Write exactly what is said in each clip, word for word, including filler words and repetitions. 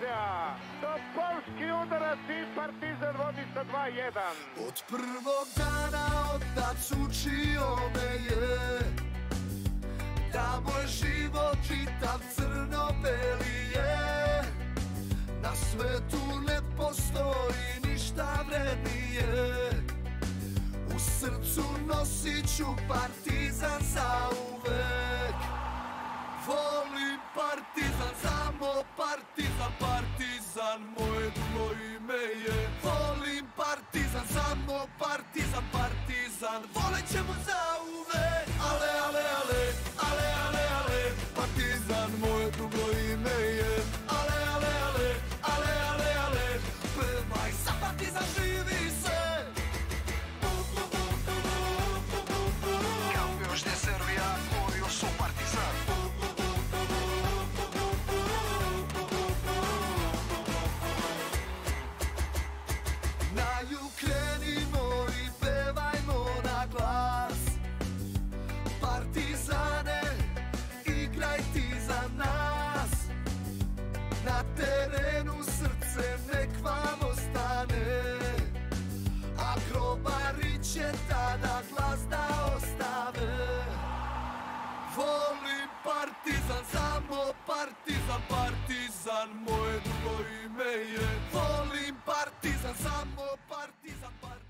situacija. Topolski udarac i Partizan vodi sa dva jedan. Od prvog dana otac učio me je da moj život čitav crno-beli je. Na svetu ne postoji ništa vrednije. U srcu nosit ću Partizan zauvek. Volim Partizan, samo Partizan, Partizan, moje drugo ime je. Volim Partizan, samo Partizan, Partizan, volit ćemo zauvek. Ale, ale, ale, ale, ale, ale, Partizan, moje drugo ime je. Ale, ale, ale, ale, ale, ale, pevaj za Partizan, živi se. Campeões de Serbia, eu sou Partizan. Krenimo i pevajmo na glas. Partizane, igraj ti za nas. Na terenu srce nek vam ostane, a grobari će tada glas da ostave. Volim Partizan, samo Partizan, Partizan, moje drugo ime je. Volim Partizan, samo Partizan, Partizan.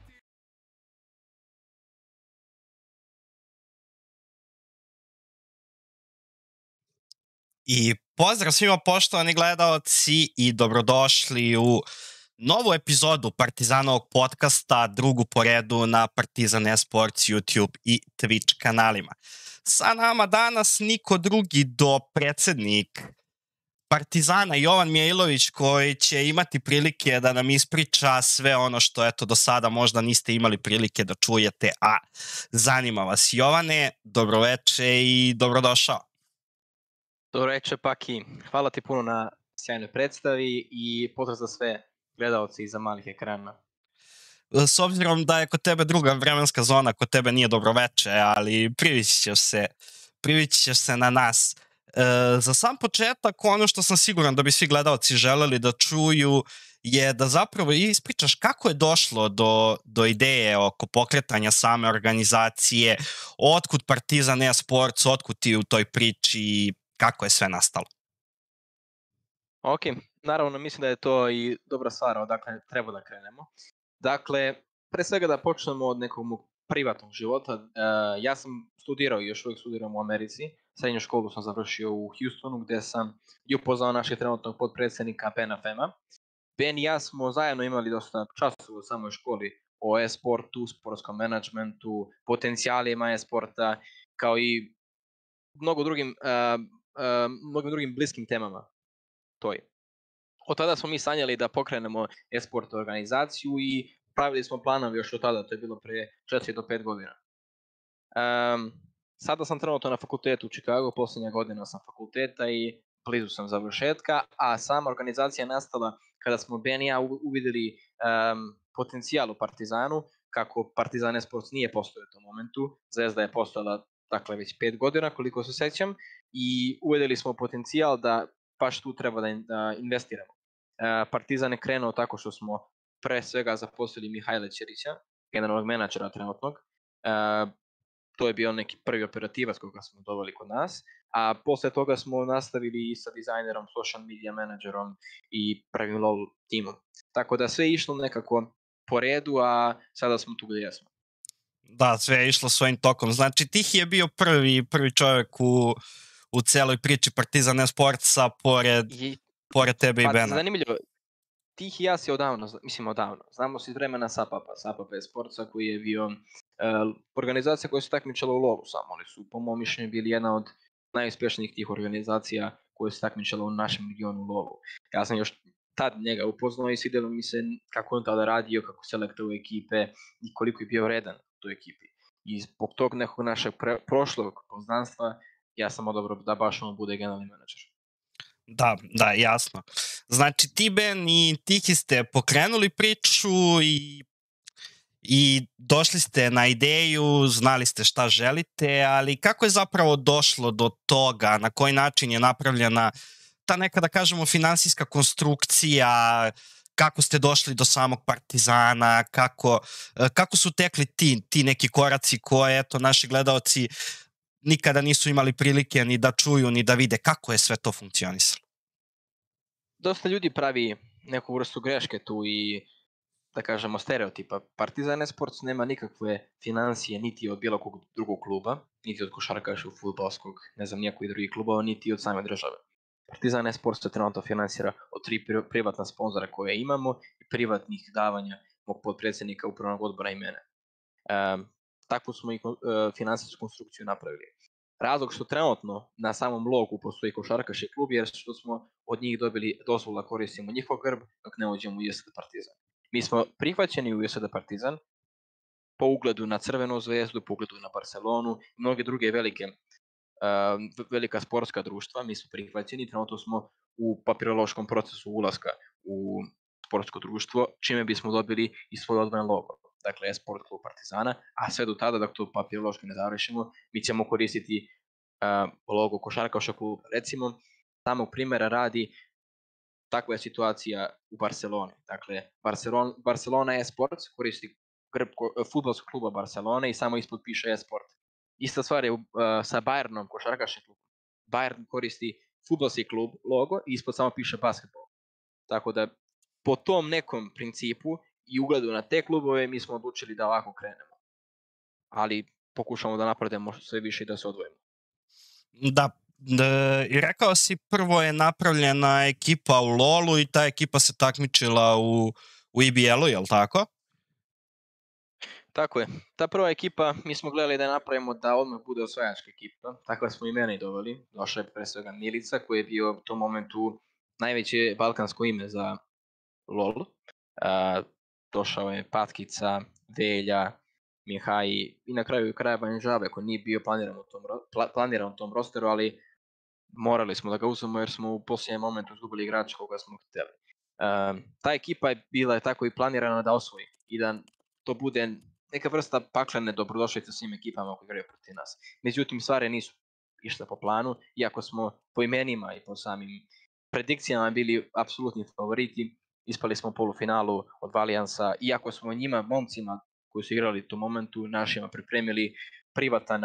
I pozdrav svima poštovani gledaoci i dobrodošli u novu epizodu Partizanovog podcasta, drugu po redu na Partizan Esports, YouTube i Twitch kanalima. Sa nama danas niko drugi do predsednik Partizana Jovan Mijailović, koji će imati prilike da nam ispriča sve ono što eto do sada možda niste imali prilike da čujete, a zanima vas. Jovane, dobroveče i dobrodošao. Dobroveče Paki, hvala ti puno na sjajnoj predstavi i pozdrav za sve gledalce iza malih ekrana. S obzirom da je kod tebe druga vremenska zona, kod tebe nije dobroveče, ali privići ćeš se, privići ćeš se na nas. E, za sam početak, ono što sam siguran da bi svi gledalci želeli da čuju je da zapravo ispričaš kako je došlo do, do ideje oko pokretanja same organizacije, otkud Partizan Esports, otkud ti u toj priči i kako je sve nastalo. Ok, naravno mislim da je to i dobra stvar, odakle treba da krenemo. Dakle, pre svega da počnemo od nekog mog privatnog života. Uh, ja sam studirao i još uvijek studiram u Americi. Srednju školu sam završio u Houstonu, gde sam i upoznao našeg trenutnog potpredsjednika Bena Fema. Ben i ja smo zajedno imali dosta časova u samoj školi o e-sportu, sportskom menadžmentu, potencijalima e-sporta, kao i mnogo drugim, uh, uh, mnogim drugim bliskim temama toj. Od tada smo mi sanjali da pokrenemo e-sport organizaciju i pravili smo planove još od tada, to je bilo pre četiri do pet godina. Um, sada sam trenutno na fakultetu u Chicagu, posljednja godina sam fakulteta i blizu sam završetka, a sama organizacija je nastala kada smo Ben i ja uvidjeli um, potencijal u Partizanu, kako Partizan Esports nije postojao u tom momentu, Zvezda je postojala dakle već pet godina koliko se sećam i uvidjeli smo potencijal da baš tu treba da, da investiramo. Uh, Partizan je krenuo tako što smo pre svega zaposlili Mihajla Ćerića, generalnog menadžera trenutnog. Uh, to je bio neki prvi operativac koga smo doveli kod nas, a posle toga smo nastavili i sa dizajnerom, social media menadžerom i prvim LOL timom. Tako da sve je išlo nekako po redu, a sada smo tu gdje jesmo. Da, sve je išlo svojim tokom. Znači, Tihi je bio prvi, prvi čovjek u, u celoj priči Partizan Esportsa pored, I, pored tebe pa, i Bena. Zanimljivo, Tihi i ja si odavno, mislim odavno, znamo se iz vremena Sapapa, Sapapa Esportsa koji je bio uh, organizacija koja se takmičala u LoLu samo, oni su po mom mišljenju bili jedna od najuspješnijih tih organizacija koja se takmičala u našem regionu u LoLu. Ja sam još tad njega upoznao i svidjelo mi se kako on tada radio, kako selektovao ekipe i koliko je bio redan u toj ekipi. I zbog tog nekog našeg pre, prošlog poznanstva ja sam odobro da baš on bude generalni menadžer. Da, da, jasno. Znači ti, Ben, i Tihi ste pokrenuli priču i, i došli ste na ideju, znali ste šta želite, ali kako je zapravo došlo do toga, na koji način je napravljena ta neka, da kažemo, finansijska konstrukcija, kako ste došli do samog Partizana, kako, kako su tekli ti, ti neki koraci koje, eto, naši gledaoci nikada nisu imali prilike ni da čuju, ni da vide kako je sve to funkcionisalo. Dosta ljudi pravi neku vrstu greške tu i, da kažemo, stereotipa. Partizan Esports nema nikakve financije niti od bilo kog drugog kluba, niti od košarkaškog, fudbalskog, ne znam, nijakoj drugih klubova, niti od same države. Partizan Esports se trenutno finansira od tri privatna sponzora koje imamo i privatnih davanja mog podpredsjednika upravnog odbora i mene. E, takvu smo i e, finansijsku konstrukciju napravili. Razlog što trenutno na samom logu postoji košarkaški klub jer što smo od njih dobili dozvolu da koristimo njihov grb dok ne uđemo u U S D Partizan. Mi smo prihvaćeni u U S D Partizan po ugledu na Crvenu zvezdu, po ugledu na Barcelonu i mnoge druge velike uh, velika sportska društva. Mi smo prihvaćeni, trenutno smo u papirološkom procesu ulaska u sportsko društvo, čime bismo dobili i svoj odvojen logo. Dakle, Esport klub Partizana, a sve do tada, dok to papirološki ne završimo, mi ćemo koristiti uh, logo košarkaškog kluba. Recimo, samog primjera radi, takva je situacija u Barceloni. Dakle, Barcelona, Barcelona Esports koristi grb fudbalskog kluba Barcelone i samo ispod piše Esport. Ista stvar je uh, sa Bayernom, košarkaškim klubom. Bayern koristi fudbalski klub logo i ispod samo piše basketbol. Tako da, po tom nekom principu i ugledu na te klubove mi smo odlučili da ovako krenemo. Ali pokušamo da napravimo sve više i da se odvojimo. Da, da, i rekao si, prvo je napravljena ekipa u LoLu i ta ekipa se takmičila u, u I B L-u, je li tako? Tako je. Ta prva ekipa, mi smo gledali da napravimo da odmah bude osvajačka ekipa. Tako smo i mene i doveli. Došla je pre svega Milica, koji je bio u tom momentu najveće balkansko ime za LoL. Uh, došao je Patkica, Velja, Mihaji i na kraju krajeva Njžabe, koji nije bio planiran u tom, pla, planiran u tom rosteru, ali morali smo da ga uzmemo jer smo u posljednjem momentu izgubili igrača koga smo htjeli. Uh, ta ekipa je bila tako i planirana da osvoji i da to bude neka vrsta paklene dobrodošlice svim ekipama koji igraju protiv nas. Međutim, stvari nisu išle po planu, iako smo po imenima i po samim predikcijama bili apsolutni favoriti. Ispali smo u polufinalu od Valiansa, iako smo njima, momcima koji su igrali u tom momentu, našima pripremili privatan,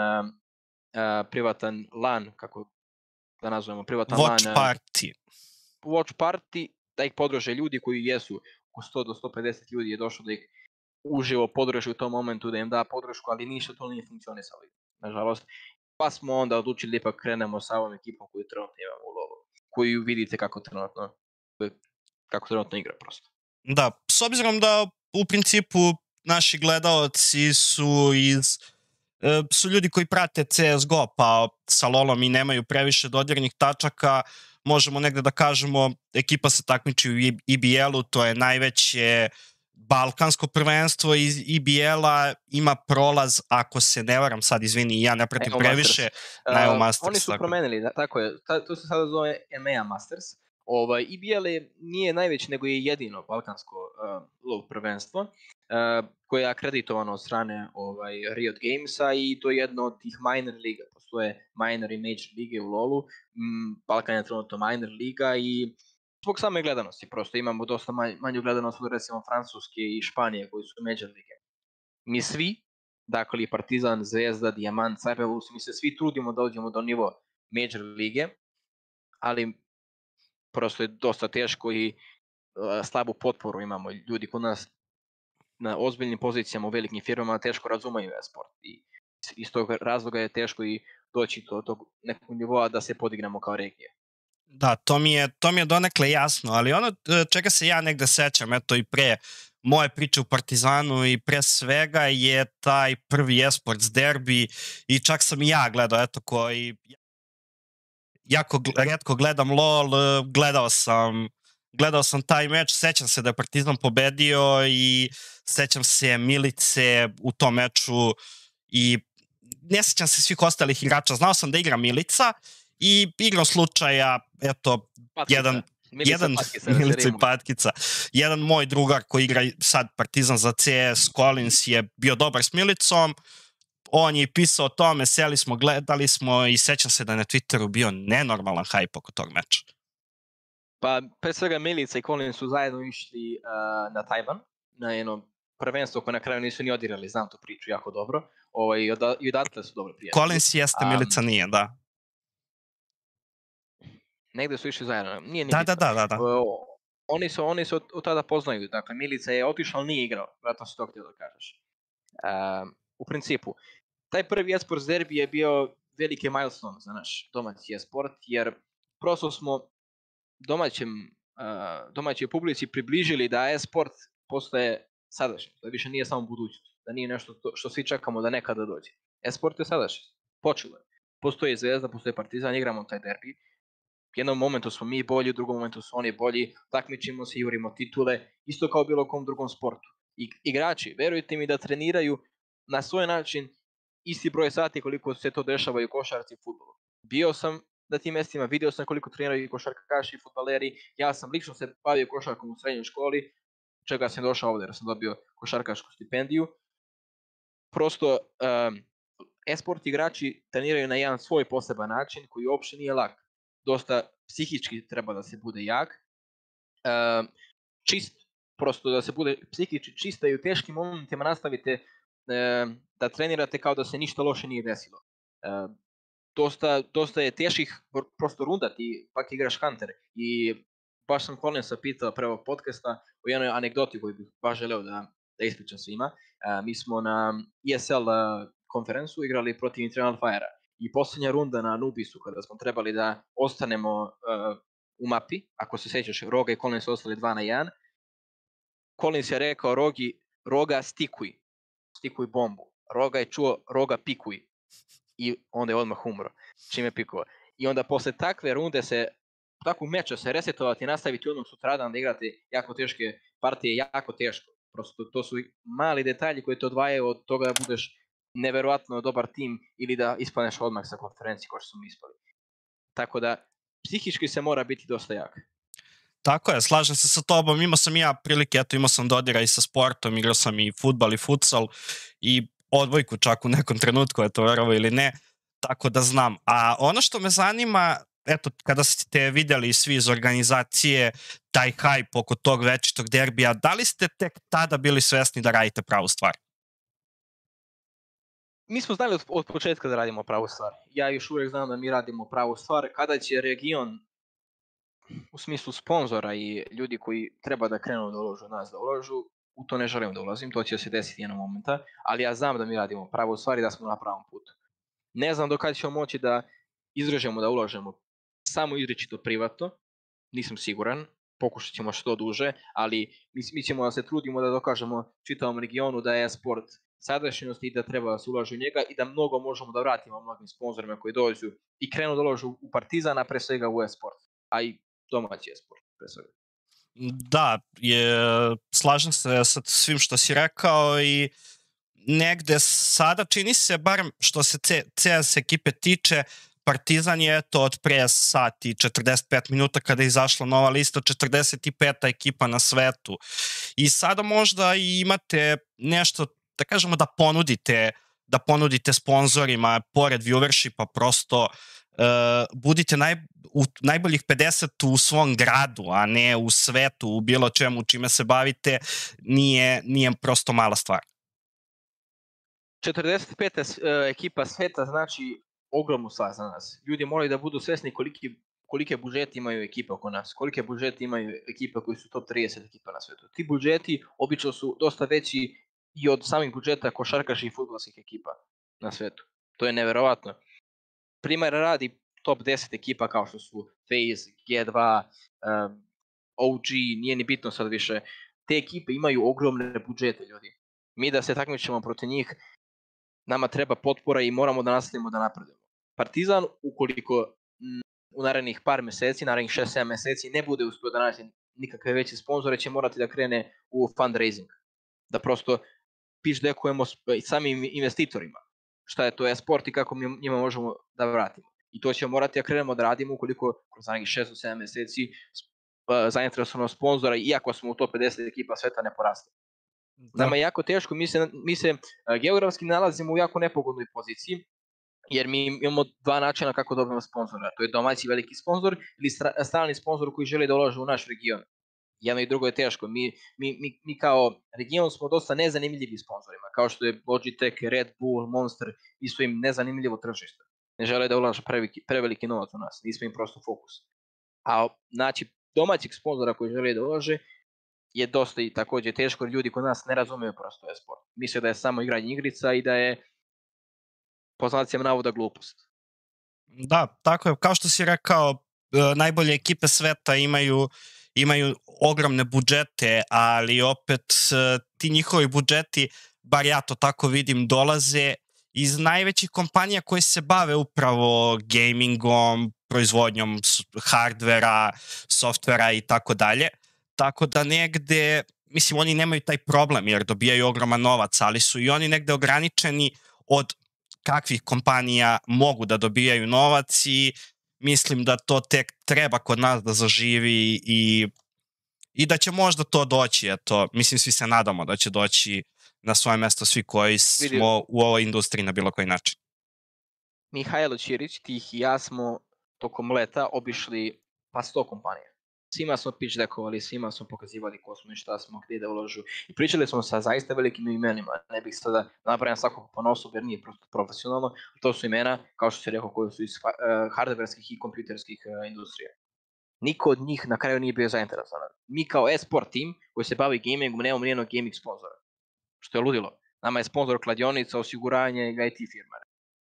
uh, privatan LAN, kako da nazovemo, privatan Watch LAN. party. Watch party, da ih podrže ljudi koji jesu, oko sto do sto pedeset ljudi je došlo da ih uživo podrži u tom momentu, da im da podršku, ali ništa to nije funkcionisalo, nažalost. Pa smo onda odlučili da ipak krenemo sa ovom ekipom koju trenutno imamo u LoLu, koju vidite kako trenutno, kako trenutno igra prosto. Da, s obzirom da u principu naši gledaoci su iz su ljudi koji prate C S G O, pa sa LoLom i nemaju previše dodirnih tačaka, možemo negde da kažemo, ekipa se takmiči u I B L-u, to je najveće balkansko prvenstvo iz I B L-a, ima prolaz, ako se ne varam, sad izvini, ja ne pratim previše, na Evo Masters. Uh, oni su tako. promenili, da, tako je, ta, to se sada zove E M E A Masters. Ovaj, I B L je, nije najveće, nego je jedino balkansko uh, LoL prvenstvo, uh, koje je akreditovano od strane ovaj, Riot Gamesa i to je jedno od tih minor liga. Postoje minor i major lige u LoLu, mm, Balkan je trenutno minor liga i zbog same gledanosti, prosto imamo dosta manj, manju gledanost od recimo Francuske i Španije koji su major lige. Mi svi, dakle Partizan, Zvezda, Dijamant, Cyberwolves, mi se svi trudimo da dođemo do nivo major lige, ali prosto je dosta teško i uh, slabu potporu imamo. Ljudi kod nas na ozbiljnim pozicijama u velikim firmama teško razumaju e-sport i iz tog razloga je teško i doći do tog nekog nivoa da se podignemo kao regije. Da, to mi je, to mi je donekle jasno, ali ono čega se ja negde sećam, eto i pre moje priče u Partizanu i pre svega je taj prvi esports derbi i čak sam i ja gledao, eto koji jako retko gledam LoL, gledao sam gledao sam taj meč, sećam se da je Partizan pobedio i sećam se Milice u tom meču i ne sećam se svih ostalih igrača, znao sam da igra Milica i igram slučaja, eto, Patkica. jedan Milica jedan Patkica, Milica i Patkica, jedan moj drugar koji igra sad Partizan za C S, Collins, je bio dobar s Milicom, on je pisao o tome, seli smo, gledali smo i sećam se da je na Twitteru bio nenormalan hype oko tog meča. Pa, pre svega Milica i Colin su zajedno išli uh, na Tajvan, na jedno prvenstvo koje na kraju nisu ni odigrali, znam tu priču jako dobro, ovaj, i, od, i odatle su dobro prijatelji. Collins jeste, Milica um, nije, da. Negde su išli zajedno, nije ni da, bitno. da, da, da, da. Uh, oni se oni se od, od tada poznaju, dakle Milica je otišao, ali nije igrao, vratno si to htio da kažeš. Uh, u principu, taj prvi esports derbi je bio veliki milestone za naš domaći esport, jer prosto smo domaćem, uh, domaćoj publici približili da esport postaje sadašnjost, da više nije samo budućnost, da nije nešto to, što svi čekamo da nekada dođe. Esport je sadašnjost, počelo je. Postoji Zvezda, postoji Partizan, igramo taj derbi. U jednom momentu smo mi bolji, u drugom momentu su oni bolji, takmičimo se, jurimo titule, isto kao bilo kom drugom sportu. I, igrači, verujte mi da treniraju na svoj način isti broj sati koliko se to dešava i u košarci i fudbalu. Bio sam na tim mestima, vidio sam koliko treniraju i košarkaši i fudbaleri, ja sam lično se bavio košarkom u srednjoj školi, čega sam došao ovdje jer sam dobio košarkašku stipendiju. Prosto, um, esport igrači treniraju na jedan svoj poseban način koji uopšte nije lak. Dosta psihički treba da se bude jak, um, čist, prosto da se bude psihički čista i u teškim momentima nastavite um, da trenirate kao da se ništa loše nije desilo. Um, dosta, dosta je teških prosto runda, ti pak igraš Hunter i baš sam Colinsa pitao pre ovog podcasta o jednoj anegdoti koju bih baš želeo da, da ispričam svima. Uh, mi smo na E S L uh, konferencu igrali protiv Eternal Fire-a i posljednja runda na Anubisu kada smo trebali da ostanemo uh, u mapi, ako se sećaš, Roga i Colin su ostali dva na jedan. Collins je rekao Rogi, Roga stikuj, stikuj bombu. Roga je čuo, Roga pikuj i onda je odmah umro, čime pikuo. I onda posle takve runde se takvog meča se resetovati i nastaviti odmah sutradan da igrate jako teške partije, jako teško. Prosto to su mali detalji koji te odvajaju od toga da budeš neverovatno dobar tim ili da ispaneš odmah sa konferencije kao što smo ispali. Tako da, psihički se mora biti dosta jak. Tako je, slažem se sa tobom, imao sam i ja prilike, eto imao sam dodira i sa sportom, igrao sam i fudbal i futsal i odbojku čak u nekom trenutku, eto verovo ili ne, tako da znam. A ono što me zanima, eto, kada ste vidjeli svi iz organizacije taj hype oko tog večitog derbija, da li ste tek tada bili svesni da radite pravu stvar? Mi smo znali od, od početka da radimo pravu stvar. Ja još uvijek znam da mi radimo pravu stvar. Kada će region, u smislu sponzora i ljudi koji treba da krenu da uložu nas da uložu, u to ne želim da ulazim, to će se desiti jednog momenta, ali ja znam da mi radimo pravu stvar i da smo na pravom putu. Ne znam do kada ćemo moći da izrežemo da ulažemo samo izričito privatno, nisam siguran, pokušat ćemo što duže, ali mi, mi ćemo da se trudimo da dokažemo čitavom regionu da je sport sadašnjost i da treba da se ulaže u njega i da mnogo možemo da vratimo mnogim sponzorima koji dođu i krenu da ulažu u Partizan, a pre svega u e-sport, a i domaći e-sport pre svega. Da, je, slažem se sa svim što si rekao i negde sada čini se, barem što se C S ekipe tiče, Partizan je to od pre sat i četrdeset pet minuta kada je izašla nova lista, četrdeset peta ekipa na svetu. I sada možda i imate nešto, da kažemo, da ponudite, da ponudite sponzorima, pored viewershipa, prosto uh, budite naj, u najboljih pedeset u svom gradu, a ne u svetu, u bilo čemu čime se bavite, nije, nije prosto mala stvar. četrdeset peta ekipa sveta znači ogromnu stvar za nas. Ljudi moraju da budu svesni koliki, kolike budžeti imaju ekipe oko nas, kolike budžeti imaju ekipe koji su top trideset ekipa na svetu. Ti budžeti obično su dosta veći i od samih budžeta košarkaških i fudbalskih ekipa na svetu. To je neverovatno. Primer radi top deset ekipa kao što su FaZe, G dva, um, O G, nije ni bitno sad više. Te ekipe imaju ogromne budžete, ljudi. Mi da se takmičimo protiv njih, nama treba potpora i moramo da nastavimo da napredujemo. Partizan, ukoliko u narednih par meseci, narednih šest sedam meseci, ne bude uspio da nađe nikakve veće sponzore, će morati da krene u fundraising. Da prosto pitch dekujemo samim investitorima. Šta je to e-sport i kako mi njima možemo da vratimo. I to ćemo morati da krenemo da radimo ukoliko kroz narednih šest sedam meseci zainteresovanost sponzora, iako smo u top pedeset ekipa sveta, ne poraste. Nama je jako teško, mi se, mi se geografski nalazimo u jako nepogodnoj poziciji, jer mi imamo dva načina kako dobijemo sponzora. To je domaći veliki sponzor ili stra, strani sponzor koji želi da ulaže u naš region. Jedno i drugo je teško. Mi, mi, mi, mi kao region smo dosta nezanimljivi sponzorima, kao što je Logitech, Red Bull, Monster, isto im nezanimljivo tržište. Ne žele da ulaže preveliki, preveliki novac u nas, nismo im prosto fokus. A znači domaćih sponzora koji žele da ulaže je dosta i također teško, jer ljudi kod nas ne razumiju prosto e-sport. Misle da je samo igranje igrica i da je po znacima navoda glupost. Da, tako je. Kao što si rekao, najbolje ekipe sveta imaju imaju ogromne budžete, ali opet ti njihovi budžeti, bar ja to tako vidim, dolaze iz najvećih kompanija koje se bave upravo gamingom, proizvodnjom hardvera, softvera i tako dalje. Tako da negde, mislim, oni nemaju taj problem jer dobijaju ogroman novac, ali su i oni negde ograničeni od kakvih kompanija mogu da dobijaju novac i mislim da to tek treba kod nas da zaživi i, i da će možda to doći, eto, mislim svi se nadamo da će doći na svoje mesto svi koji smo Vidim. u ovoj industriji na bilo koji način. Mihajlo Ćirić, ti i ja smo tokom leta obišli pa sto kompanija. Svima smo pitch deckovali, svima smo pokazivali ko smo i šta smo, gdje da uložu. I pričali smo sa zaista velikim imenima. Ne bih sada napravljam svakog po nosu jer nije prosto profesionalno. To su imena, kao što si rekao, koji su iz uh, hardverskih i kompjuterskih uh, industrija. Niko od njih na kraju nije bio zainteresovan. Mi kao e-sport tim koji se bavi gamingom nemamo nijednog gaming sponzora. Što je ludilo. Nama je sponzor kladionica, osiguranje i I T firma.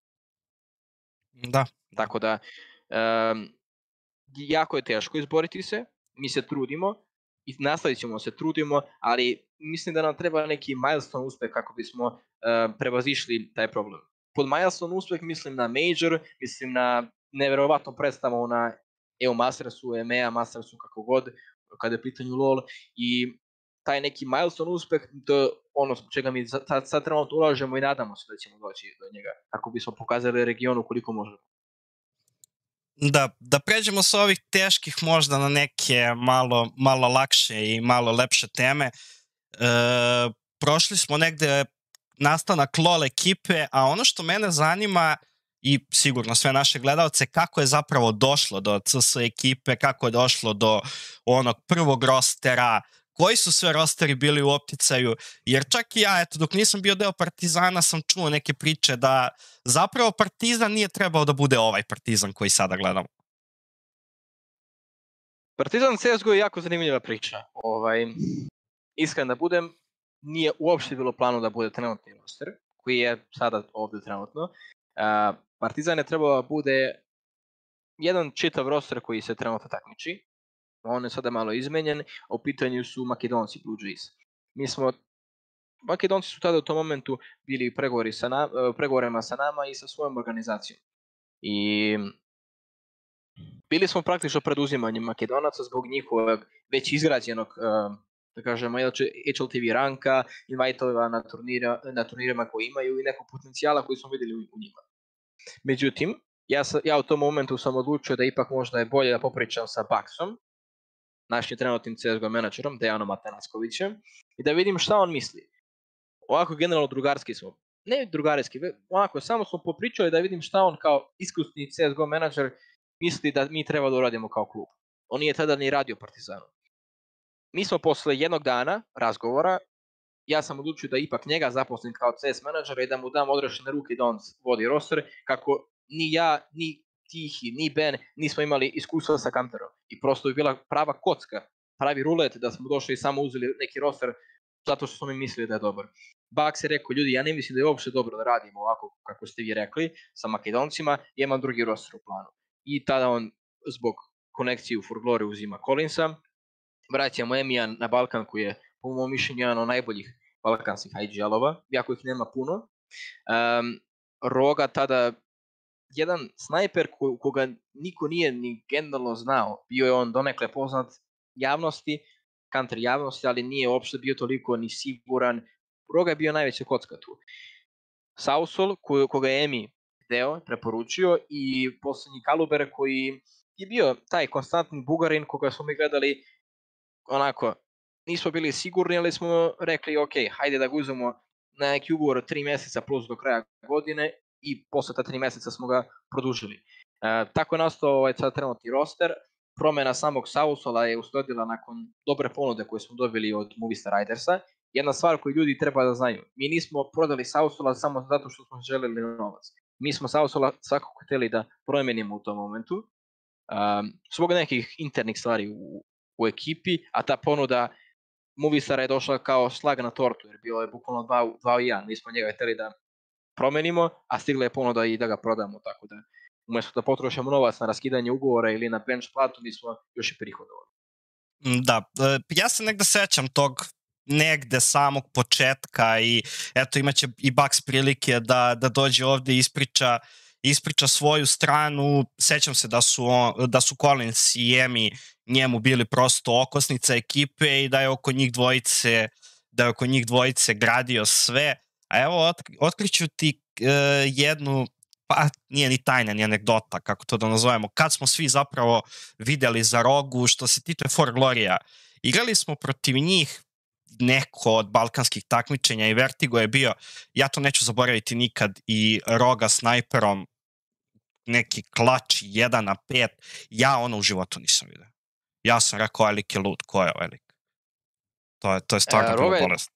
Da. Tako da, um, jako je teško izboriti se. Mi se trudimo i nastavit ćemo se trudimo, ali mislim da nam treba neki milestone uspeh kako bismo uh, prevazišli taj problem. Pod milestone uspeh mislim na Major, mislim na nevjerovatno predstavu na E U Mastersu, E M E A Mastersu, kako god, kada je pitanju LoL, i taj neki milestone uspeh, to ono čega mi sad, sad trenutno ulažemo i nadamo se da ćemo doći do njega, kako bismo pokazali regionu koliko možemo. Da, da pređemo sa ovih teških možda na neke malo, malo lakše i malo lepše teme. E, prošli smo negde nastanak LoL ekipe, a ono što mene zanima i sigurno sve naše gledalce, kako je zapravo došlo do C S ekipe, kako je došlo do onog prvog rostera, koji su sve rosteri bili u opticaju, jer čak i ja, eto, dok nisam bio deo Partizana, sam čuo neke priče da zapravo Partizan nije trebao da bude ovaj Partizan koji sada gledamo. Partizan C S G O je jako zanimljiva priča. Ovaj, iskren da budem, nije uopšte bilo planu da bude trenutni roster, koji je sada ovdje trenutno. Uh, Partizan je trebao da bude jedan čitav roster koji se trenutno takmiči. On je sada malo izmenjen, a u pitanju su Makedonci Blue Jays. Mi smo, Makedonci su tada u tom momentu bili u pregovori sa na, pregovorima sa nama i sa svojom organizacijom. I bili smo praktično pred uzimanjem Makedonaca zbog njihovog već izgrađenog, da kažemo, H L T V ranka, invajtova na, turnira, na turnirima koji imaju i nekog potencijala koji smo vidjeli u njima. Međutim, ja, sa, ja u tom momentu sam odlučio da ipak možda je bolje da popričam sa Baksom, našim trenutnim C S G O menadžerom, Dejanom Atanaskovićem, i da vidim šta on misli. Ovako generalno drugarski smo. Ne drugarski, onako samo smo popričali da vidim šta on kao iskusni C S G O menadžer misli da mi treba da uradimo kao klub. On nije tada ni radio Partizanu. Mi smo posle jednog dana razgovora, ja sam odlučio da ipak njega zaposlim kao C S menadžera i da mu dam odrešene ruke da on vodi roster, kako ni ja, ni Tihi, ni Ben nismo imali iskustva sa Counterom. I prosto je bila prava kocka, pravi rulet da smo došli i samo uzeli neki roster zato što smo mi mislili da je dobar. Baks je rekao, ljudi, ja ne mislim da je uopšte dobro da radimo ovako kako ste vi rekli sa Makedoncima, imam drugi roster u planu. I tada on zbog konekcije u For Glory uzima Collinsa, vraćamo Emija na Balkan koji je po mojom mišljenju jedan od najboljih balkanskih I G L-ova, jako ih nema puno. Um, Roga tada jedan snajper ko, koga niko nije ni generalno znao, bio je on donekle poznat javnosti, country javnosti, ali nije uopšte bio toliko ni siguran. Roga je bio najveća kocka tu. Sausol, ko, koga je Emi deo, preporučio, i posljednji Kaluber koji je bio taj konstantni Bugarin koga smo mi gledali onako, nismo bili sigurni, ali smo rekli ok, hajde da ga uzmemo na neki ugovor tri mjeseca plus do kraja godine i posle ta tri mjeseca smo ga produžili. Uh, tako je nastao ovaj sad trenutni roster. Promjena samog Sausola je usledila nakon dobre ponude koje smo dobili od Movistar Ridersa. Jedna stvar koju ljudi treba da znaju. Mi nismo prodali Sausola samo zato što smo želeli novac. Mi smo Sausola svakako htjeli da promenimo u tom momentu. Um, zbog nekih internih stvari u, u ekipi, a ta ponuda Movistara je došla kao slag na tortu, jer bilo je bukvalno dva i jedan. Mi smo njega htjeli da promenimo, a stigla je ponuda i da ga prodamo, tako da umjesto da potrošimo novac na raskidanje ugovora ili na bench platu, mi smo još i prihodovali. Da, ja se negde sećam tog negde samog početka i eto imaće i Bucks prilike da, da dođe ovde i ispriča, ispriča svoju stranu. Sećam se da su, on, da su Collins i Emi njemu bili prosto okosnica ekipe i da je oko njih dvojice, da je oko njih dvojice gradio sve. A evo, otkriću ti uh, jednu, pa nije ni tajna, ni anegdota, kako to da nazovemo, kad smo svi zapravo videli za rogu što se tiče For Gloria. Igrali smo protiv njih neko od balkanskih takmičenja i Vertigo je bio, ja to neću zaboraviti nikad, i roga snajperom, neki klač jedan na pet, ja ono u životu nisam vidio. Ja sam rekao, ovaj lik je lud, ko je ovaj lik? To je, to je stvarno bilo Rove, bolest.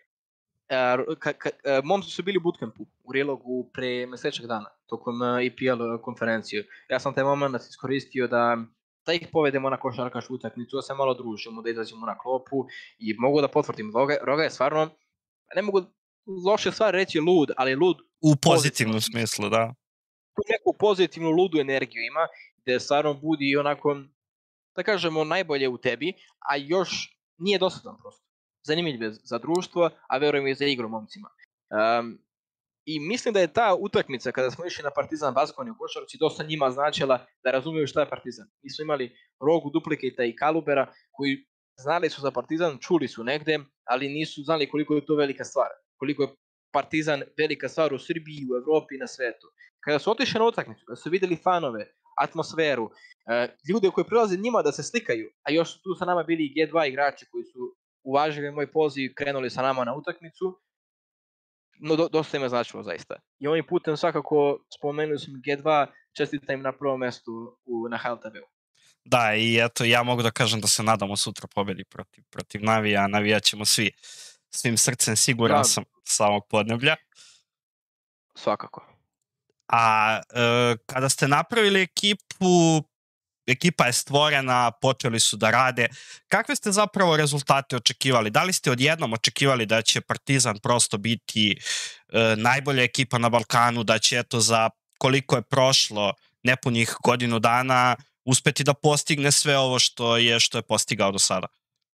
Uh, ka, ka, uh, momci su bili u bootcampu u Rilogu pre mesečeg dana, tokom uh, E P L konferenciju. Ja sam taj moment iskoristio da, da ih povedemo na košarkašku utakmicu, da se malo družimo, da izađemo na klopu i mogu da potvrdim, Roga, Roga je stvarno, ne mogu loše stvari reći lud, ali lud u pozitivnom smislu, da. Neku pozitivnu ludu energiju ima, gde stvarno budi onako, da kažemo, najbolje u tebi, a još nije dosadan prosto. Zanimljiv je za društvo, a verujem i za igru momcima. Um, I mislim da je ta utakmica kada smo išli na Partizan Baskonia u košarci dosta njima značila da razumiju šta je Partizan. Mi smo imali Rogu, Duplicata i Kalubera koji znali su za Partizan, čuli su negde, ali nisu znali koliko je to velika stvar. Koliko je Partizan velika stvar u Srbiji, u Evropi i na svetu. Kada su otišli na utakmicu, kada su videli fanove, atmosferu, uh, ljude koji prilaze njima da se slikaju, a još su tu sa nama bili i G dva igrači koji su uvažili moj poziv i krenuli sa nama na utakmicu, no do, dosta im je značilo zaista. I ovim putem svakako spomenuli sam G dva, čestitam im na prvom mestu u, na H L T V-u. Da, i eto, ja mogu da kažem da se nadamo sutra pobedi protiv, protiv Navija, navijat ćemo svi, svim srcem, siguran da. sam, samog podneblja. Svakako. A e, kada ste napravili ekipu, ekipa je stvorena, počeli su da rade. Kakve ste zapravo rezultate očekivali? Da li ste odjednom očekivali da će Partizan prosto biti e, najbolja ekipa na Balkanu, da će eto za koliko je prošlo nepunih godinu dana uspeti da postigne sve ovo što je što je postigao do sada?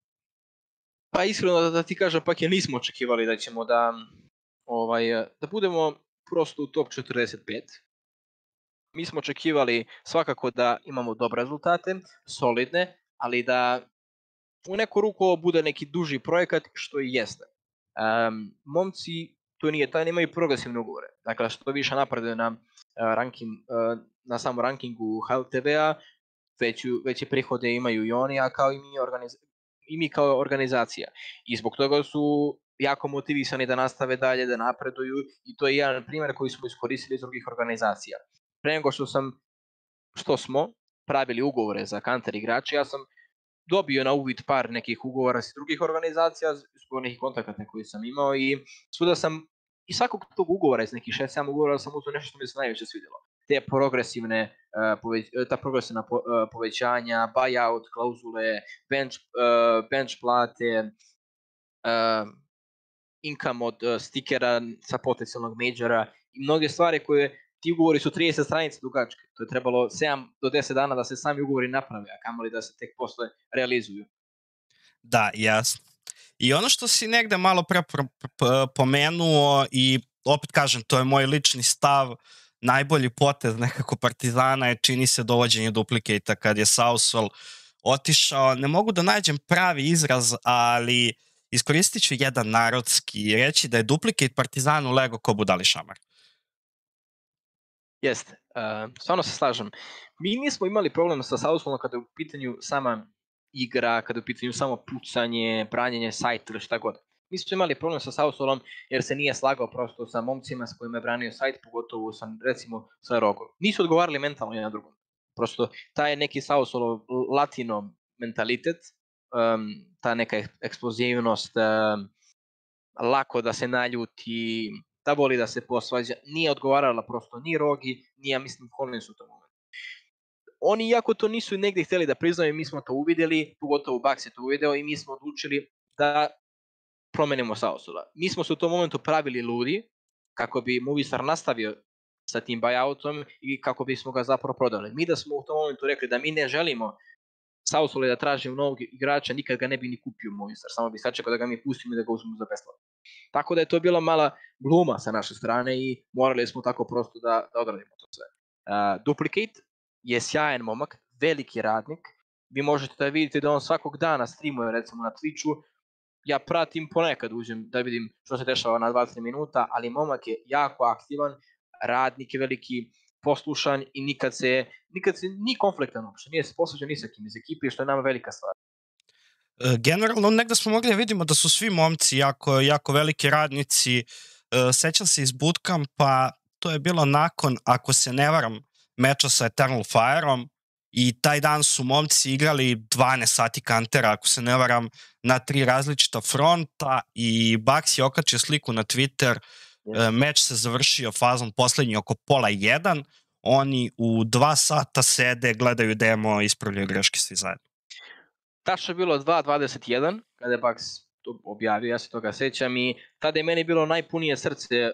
Pa iskreno da, da ti kažem, pak je nismo očekivali da ćemo da ovaj da budemo prosto u top četrdeset pet. Mi smo očekivali svakako da imamo dobre rezultate, solidne, ali da u neku ruku ovo bude neki duži projekat, što i jeste. Um, momci, to nije taj, nemaju progresivne ugovore. Dakle, što više napreduje na, uh, ranking, uh, na samo rankingu H L T V-a, veću, veće prihode imaju i oni, a kao i mi, organiz... i mi kao organizacija. I zbog toga su jako motivisani da nastave dalje, da napreduju, i to je jedan primjer koji smo iskoristili iz drugih organizacija. Pre nego što sam, što smo pravili ugovore za kanter igrače, ja sam dobio na uvid par nekih ugovora s drugih organizacija, zbog nekih kontakata koji sam imao, i svuda sam, i svakog tog ugovora, iz nekih šest sedam ugovora, sam uzeo nešto što mi se najviše svidjelo. Te progresivne, uh, poveć, ta progresivna po, uh, povećanja, buyout, klauzule, bench, uh, bench plate, uh, income od uh, stikera sa potencijalnog majora i mnoge stvari koje, ti ugovori su trideset stranica dugačke. To je trebalo sedam do deset dana da se sami ugovori naprave, a kamoli da se tek posle realizuju. Da, jasno. I ono što si negde malo pre pomenuo, i opet kažem, to je moj lični stav, najbolji potez nekako Partizana je, čini se, dovođenje Duplicata kad je Sausol otišao. Ne mogu da nađem pravi izraz, ali iskoristit ću jedan narodski i reći da je Duplicate Partizanu lego ko budali šamar. Jeste, uh, stvarno se slažem. Mi nismo imali problem sa Sausolom kada je u pitanju sama igra, kada je u pitanju samo pucanje, branjenje sajta ili šta god. Mi smo imali problem sa Sausolom jer se nije slagao prosto sa momcima s kojima je branio sajt, pogotovo sa, recimo, sa Rogom. Nisu odgovarali mentalno jedan drugom. Prosto taj neki Sausolov latino mentalitet, um, ta neka eksplozivnost, um, lako da se naljuti, da voli da se posvađa, nije odgovarala prosto ni Rogi, ni ja mislim Collins u tom momentu. Oni, iako to nisu negdje htjeli da priznaju, mi smo to uvidjeli, pogotovo Bucks je to uvideo i mi smo odlučili da promenimo Sausola. Mi smo se u tom momentu pravili ludi kako bi Movistar nastavio sa tim buyoutom i kako bismo ga zapravo prodali. Mi da smo u tom momentu rekli da mi ne želimo Sausola da tražimo novog igrača, nikad ga ne bi ni kupio Movistar, samo bi sačekao da ga mi pustimo i da ga uzmemo za besplatno. Tako da je to bila mala gluma sa naše strane i morali smo tako prosto da, da odradimo to sve. Uh, Duplicate je sjajan momak, veliki radnik. Vi možete da vidite da on svakog dana streamuje recimo na Twitchu. Ja pratim ponekad, uđem da vidim što se dešava na dvadeset minuta, ali momak je jako aktivan, radnik je veliki, poslušan i nikad se, nikad se ni konfliktan uopšte, nije se poslušan ni sa kim iz ekipe, što je nama velika stvar. Generalno, negde smo mogli da vidimo da su svi momci jako, jako veliki radnici. Sećam se iz bootcampa, to je bilo nakon, ako se ne varam, meča sa Eternal Fireom i taj dan su momci igrali dvanaest sati kantera, ako se ne varam, na tri različita fronta i Bucks je okačio sliku na Twitter. Yes. Meč se završio fazom poslednji oko pola jedan, oni u dva sata sede, gledaju demo i ispravljaju greške svi zajedno. Tačno je bilo dva dvadeset jedan kada je Bucks to objavio, ja se toga sećam i tada je meni bilo najpunije srce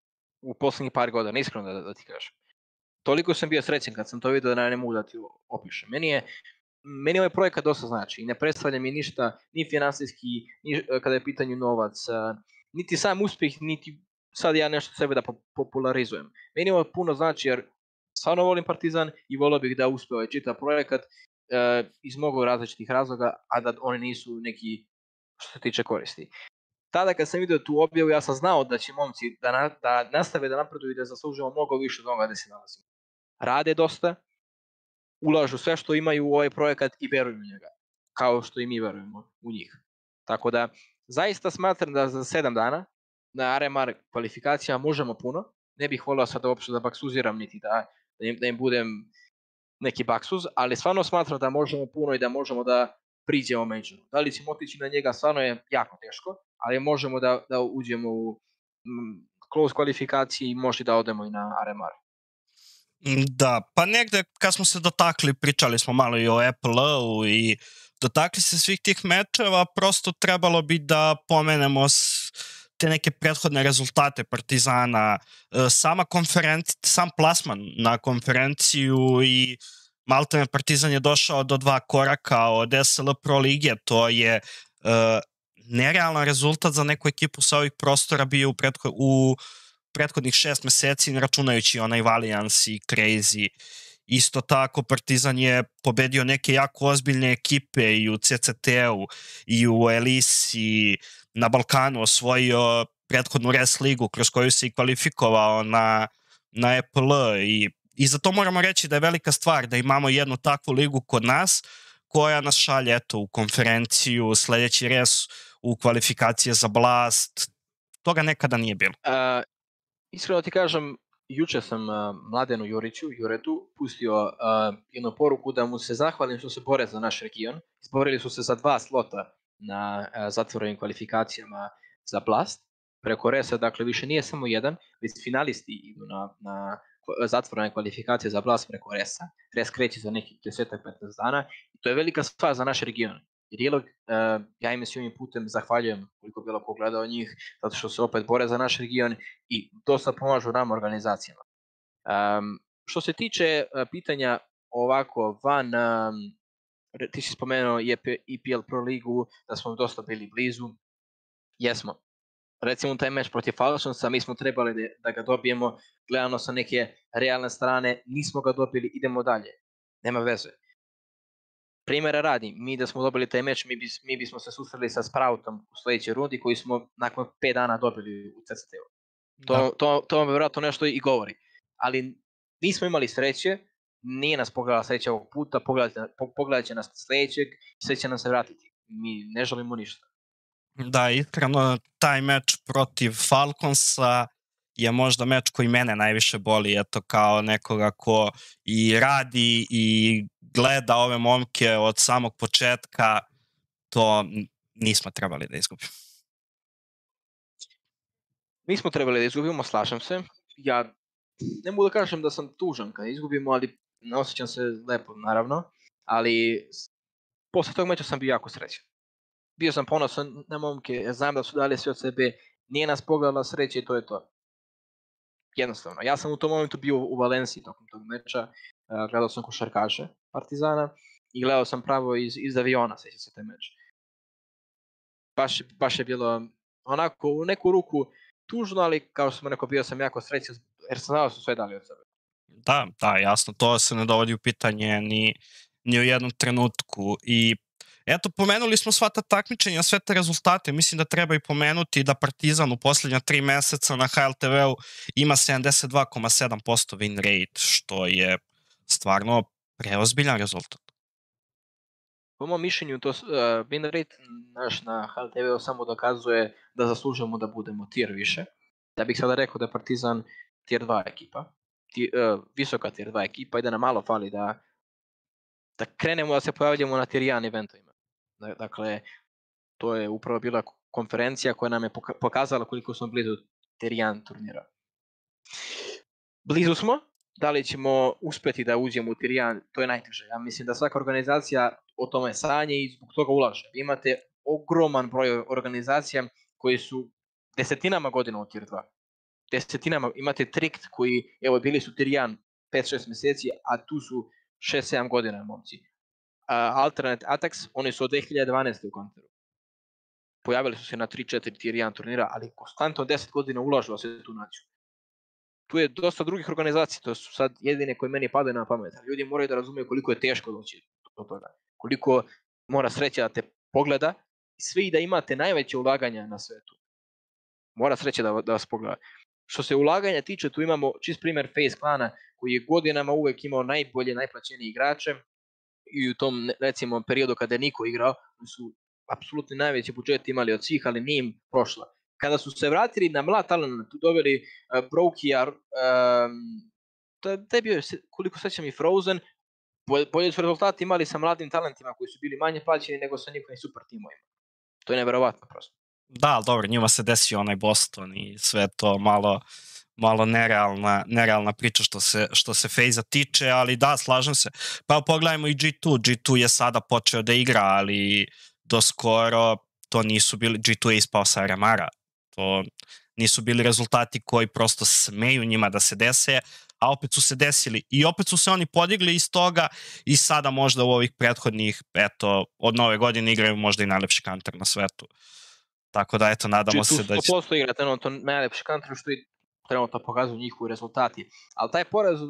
u poslednjih par godina, iskreno da, da ti kažem. Toliko sam bio srećen kad sam to vidio da ne mogu da ti opišem. Meni je, meni ovaj projekat dosta znači i ne predstavlja mi ništa ni finansijski, ni kada je pitanju novac, niti sam uspeh, niti sad ja nešto sebe da popularizujem. Meni ovo puno znači jer stvarno volim Partizan i volio bih da uspe ovaj čitav projekat uh, iz mnogo različitih razloga, a da oni nisu neki što se tiče koristi. Tada kad sam vidio tu objavu, ja sam znao da će momci da, na, da nastave da napreduju i da zaslužimo mnogo više od onoga da se nalazimo. Rade dosta, ulažu sve što imaju u ovaj projekat i veruju u njega, kao što i mi verujemo u njih. Tako da, zaista smatram da za sedam dana na R M R kvalifikacija možemo puno. Ne bih volio sad uopšte da baksuziram niti da, da, im, da im budem neki baksuz, ali stvarno smatram da možemo puno i da možemo da priđemo među. Da li ćemo otići na njega, stvarno je jako teško, ali možemo da, da uđemo u m, close kvalifikaciji i možda da odemo i na R M R. Da, pa negde kad smo se dotakli, pričali smo malo i o Apple-u i dotakli se svih tih mečeva, prosto trebalo bi da pomenemo te neke prethodne rezultate Partizana, sama konferencija, sam plasman na konferenciju i maltene Partizan je došao do dva koraka od S L Pro lige, to je uh, nerealan rezultat za neku ekipu sa ovih prostora bio u, pretho u prethodnih šest meseci, ne računajući onaj Valiance i Crazy. Isto tako Partizan je pobedio neke jako ozbiljne ekipe i u C C T-u i u Elisi, na Balkanu osvojio prethodnu Res ligu kroz koju se i kvalifikovao na, na E P L i, i za to moramo reći da je velika stvar da imamo jednu takvu ligu kod nas koja nas šalje eto, u konferenciju, sledeći Res u kvalifikacije za Blast. Toga nekada nije bilo. Uh, iskreno ti kažem, juče sam uh, Mladenu Juriću, Juretu, pustio uh, jednu poruku da mu se zahvalim što se bore za naš region. Izborili su se za dva slota na uh, zatvorenim kvalifikacijama za Blast. Preko Resa, dakle, više nije samo jedan, već finalisti idu na, na zatvorene kvalifikacije za Blast preko Resa. Res kreće za nekih deset do petnaest dana i to je velika stvar za naš region. Rilog, uh, ja im se ovim putem zahvaljujem koliko bilo ko gledao njih, zato što se opet bore za naš region i dosta pomažu nam organizacijama. Um, što se tiče uh, pitanja ovako van, um, ti si spomenuo E P L Pro ligu, da smo dosta bili blizu, jesmo. Recimo taj meč protiv Falconsa, mi smo trebali da, da ga dobijemo, gledano sa neke realne strane, nismo ga dobili, idemo dalje, nema veze. Primjera radi, mi da smo dobili taj meč, mi, bis, mi bismo se susreli sa Sproutom u sledećoj rundi koji smo nakon pet dana dobili u C C T-u. To, to, to vam vjerojatno nešto i govori. Ali nismo imali sreće, nije nas pogledala sreća ovog puta, pogledat, pogledat će nas sledećeg i sve će nam se vratiti. Mi ne želimo ništa. Da, iskreno, taj meč protiv Falconsa je možda meč koji mene najviše boli, eto, kao nekoga ko i radi i gleda ove momke od samog početka, to nismo trebali da izgubimo. Nismo trebali da izgubimo, slažem se. Ja ne mogu da kažem da sam tužan kad izgubimo, ali ne osjećam se lepo, naravno. Ali posle tog meča sam bio jako srećan. Bio sam ponosan na momke, znam da su dali sve od sebe, nije nas pogledala sreće i to je to. Jednostavno, ja sam u tom momentu bio u Valenciji tokom tog meča, uh, gledao sam košarkaše Partizana i gledao sam pravo iz, iz aviona, seća se taj meč. Baš, baš je bilo onako u neku ruku tužno, ali kao što sam rekao, bio sam jako srećan jer sam znao da su sve dali od sebe. Da, da, jasno, to se ne dovodi u pitanje ni, ni u jednom trenutku i eto, pomenuli smo sva ta takmičenja, sve te rezultate, mislim da treba i pomenuti da Partizan u posljednja tri meseca na H L T V-u ima sedamdeset dva zarez sedam posto win rate, što je stvarno preozbiljan rezultat. Po mom mišljenju, to uh, win rate naš na H L T V-u samo dokazuje da zaslužujemo da budemo tier više. Da bih sada rekao da je Partizan tier dva ekipa, ti, uh, visoka tier dva ekipa i da nam malo fali da, da krenemo da se pojavljamo na tier jedan eventovima. Dakle, to je upravo bila konferencija koja nam je pokazala koliko smo blizu tier jedan turnira. Blizu smo, da li ćemo uspeti da uđemo u tier jedan, to je najteže. Ja mislim da svaka organizacija o tome sanje i zbog toga ulaže. Vi imate ogroman broj organizacija koji su desetinama godina u tier dva. Desetinama, imate Trikt koji, evo, bili su tier jedan pet šest mjeseci, a tu su šest sedam godina, momci. Uh, Alternate Attacks, oni su od dve hiljade dvanaeste u Counteru. Pojavili su se na tri četiri tier jedan turnira, ali konstantno deset godina ulažu da se tu nađu. Tu je dosta drugih organizacija, to su sad jedine koje meni padaju na pamet. Ljudi moraju da razumiju koliko je teško doći do toga. Koliko mora sreća da te pogleda i svi da imate najveće ulaganja na svetu. Mora sreća da, da vas pogleda. Što se ulaganja tiče, tu imamo čist primjer FaZe klana koji je godinama uvek imao najbolje, najplaćenije igrače i u tom, recimo, periodu kada je niko igrao, su apsolutno najveći budžet imali od svih, ali nije im prošla. Kada su se vratili na mlad talent, tu doveli uh, Brokija, um, to je bio, koliko sećam, i Frozen, bolje su rezultati imali sa mladim talentima koji su bili manje plaćeni nego sa njihovim super timovima. To je neverovatno prosto. Da, ali dobro, njima se desio onaj Boston i sve to malo, malo nerealna, nerealna priča što se, što se FaZe-a tiče, ali da, slažem se. Pa pogledajmo i G dva, G dva je sada počeo da igra, ali do skoro to nisu bili, G dva je ispao sa R M R-a. To nisu bili rezultati koji prosto smeju njima da se dese, a opet su se desili i opet su se oni podigli iz toga i sada možda u ovih prethodnih, eto, od nove godine igraju možda i najlepši Counter na svetu. Tako da, eto, nadamo se da će... sto posto igra trenutno najlepši Counter, što i trenutno pokazuju njihovi rezultati. Ali taj poraz uh,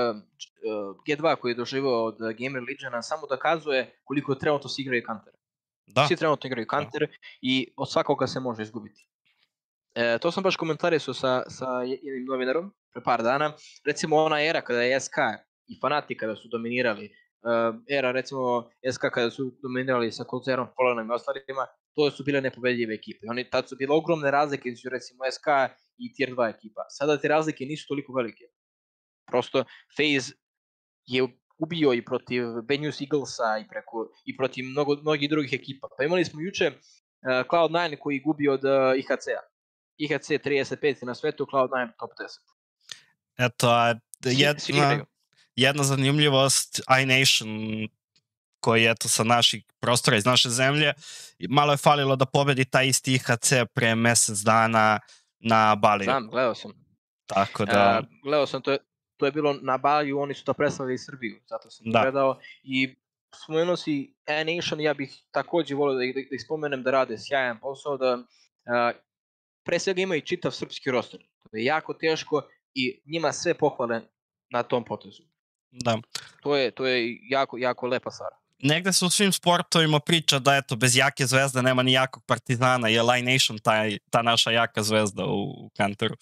uh, G dva koji je doživao od Gamer Legiona samo dokazuje koliko trenutno se igraju Counter. Da. Svi trenutno igraju Counter da. I od svakoga se može izgubiti. E, to sam baš komentarisao sa, sa jednim novinarom pre par dana. Recimo ona era kada je S K i Fnatic kada su dominirali, uh, era recimo S K kada su dominirali sa Colzerom, Folanom i ostalima, to su bile nepobedljive ekipe. Oni, tad su bile ogromne razlike između recimo S K i tier dva ekipa. Sada te razlike nisu toliko velike. Prosto FaZe je ubio i protiv Bad News Eaglesa i, preko, i protiv mnogo, mnogih drugih ekipa. Pa imali smo juče uh, Cloud nine koji gubi od uh, I H C-a. I H C trideset pet na svetu, Cloud nine top deset. Eto, a jedna, jedna zanimljivost, iNation, koji je eto sa naših prostora, iz naše zemlje, malo je falilo da pobedi taj isti I H C pre mesec dana na Baliju. Znam, gledao sam. Tako da... Uh, gledao sam, to je, to je bilo na Baliju, oni su to predstavili iz Srbiju, zato sam da. gledao i spomenuo si iNation, ja bih također volio da ih, da ih spomenem da rade sjajan posao, da uh, pre svega imaju čitav srpski roster. To je jako teško i njima sve pohvale na tom potezu. Da. To je, to je jako, jako lepa stvar. Negde se u svim sportovima priča da eto, bez jake zvezde nema ni jakog Partizana, je iNation taj, ta naša jaka zvezda u, u Counteru?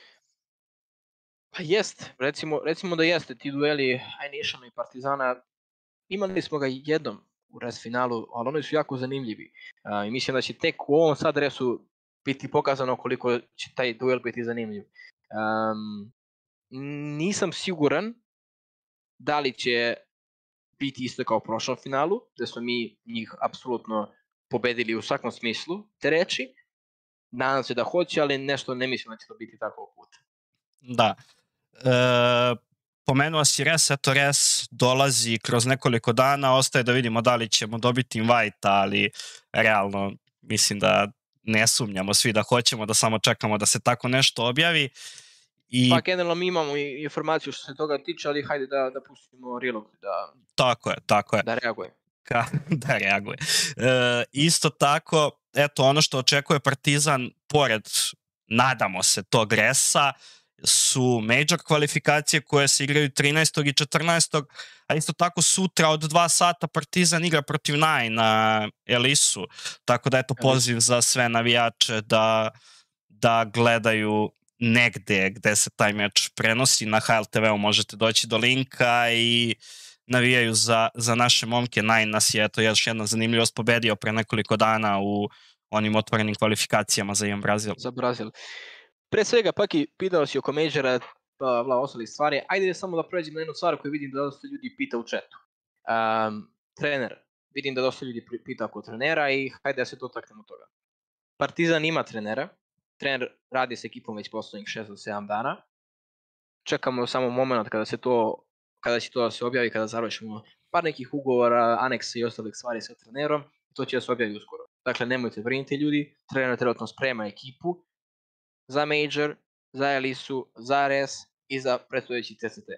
Pa jest, recimo, recimo da jeste ti dueli iNationa i Partizana, imali smo ga jednom u res finalu, ali oni su jako zanimljivi. Uh, I mislim da će tek u ovom sad resu biti pokazano koliko će taj duel biti zanimljiv. Um, nisam siguran da li će biti isto kao u prošlom finalu, gde smo mi njih apsolutno pobedili u svakom smislu te reči. Nadam se da hoće, ali nešto ne mislim da će to biti tako put. Da. E, pomenuo si res, eto res dolazi kroz nekoliko dana, ostaje da vidimo da li ćemo dobiti invite, ali realno mislim da ne sumnjamo svi da hoćemo, da samo čekamo da se tako nešto objavi. I... Pa generalno mi imamo informaciju što se toga tiče, ali hajde da, da pustimo Rilog da, tako je, tako je. da reaguje. Ka, da reaguje. E, isto tako, eto, ono što očekuje Partizan, pored, nadamo se, tog resa, su major kvalifikacije koje se igraju trinaestog i četrnaestog a isto tako sutra od dva sata Partizan igra protiv Naj na Elisu, tako da eto poziv za sve navijače da, da gledaju negde gde se taj meč prenosi. Na H L T V-u možete doći do linka i navijaju za, za naše momke. Naj nas je, eto, još jedna zanimljivost, pobedio pre nekoliko dana u onim otvorenim kvalifikacijama za jedan Brazil. Za Brazil. Pre svega, Paki, pitao si oko majora, pa vla, ostalih stvari. Ajde samo da pređem na jednu stvar koju vidim da dosta ljudi pita u chatu. Um, trener. Vidim da dosta ljudi pita oko trenera i hajde da se dotaknemo toga. Partizan ima trenera. Trener radi s ekipom već poslednjih šest do sedam dana. Čekamo samo moment kada se to kada će to da se objavi, kada završimo par nekih ugovora, aneksa i ostalih stvari sa trenerom, to će da se objavi uskoro. Dakle, nemojte briniti ljudi, trener trenutno sprema ekipu za major, za Elisu, za res i za predstojeći T C T.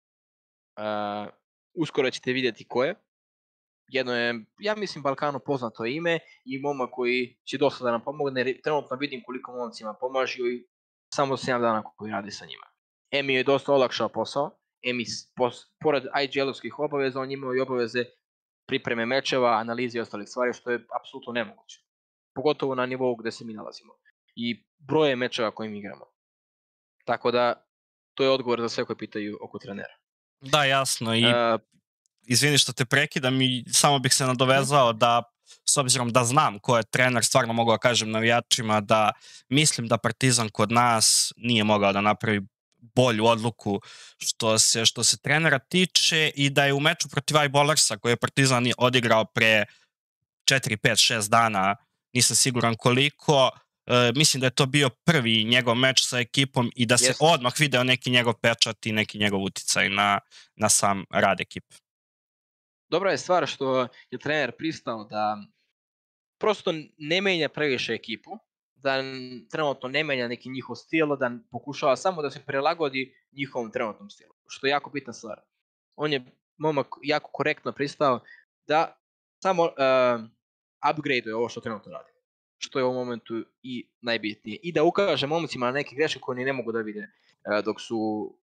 Uh, uskoro ćete vidjeti ko je. Jedno je, ja mislim, Balkanu poznato ime i momak koji će dosta da nam pomogne, jer trenutno vidim koliko momcima pomažu i samo sedam dana koji radi sa njima. Emi je dosta olakšao posao. Emi, pored I G L-ovskih obaveza, on imao i obaveze pripreme mečeva, analize i ostalih stvari, što je apsolutno nemoguće. Pogotovo na nivou gde se mi nalazimo. I broje mečeva kojim igramo. Tako da, to je odgovor za sve koji pitaju oko trenera. Da, jasno. I uh, izvini što te prekidam i samo bih se nadovezao da, s obzirom da znam ko je trener, stvarno mogu da kažem navijačima da mislim da Partizan kod nas nije mogao da napravi bolju odluku što se, što se trenera tiče i da je u meču protiv Eyeballersa koji je Partizan odigrao pre četiri, pet, šest dana, nisam siguran koliko, e, mislim da je to bio prvi njegov meč sa ekipom i da se Jest. odmah video neki njegov pečat i neki njegov uticaj na, na sam rad ekipe. Dobra je stvar što je trener pristao da prosto ne menja previše ekipu, da trenutno ne menja neki njihov stil, da pokušava samo da se prilagodi njihovom trenutnom stilu, što je jako bitna stvar. On je momak jako korektno pristao da samo uh, upgrade-uje ovo što trenutno radi, što je u ovom momentu i najbitnije. I da ukaže momcima na neke greške koje oni ne mogu da vide uh, dok su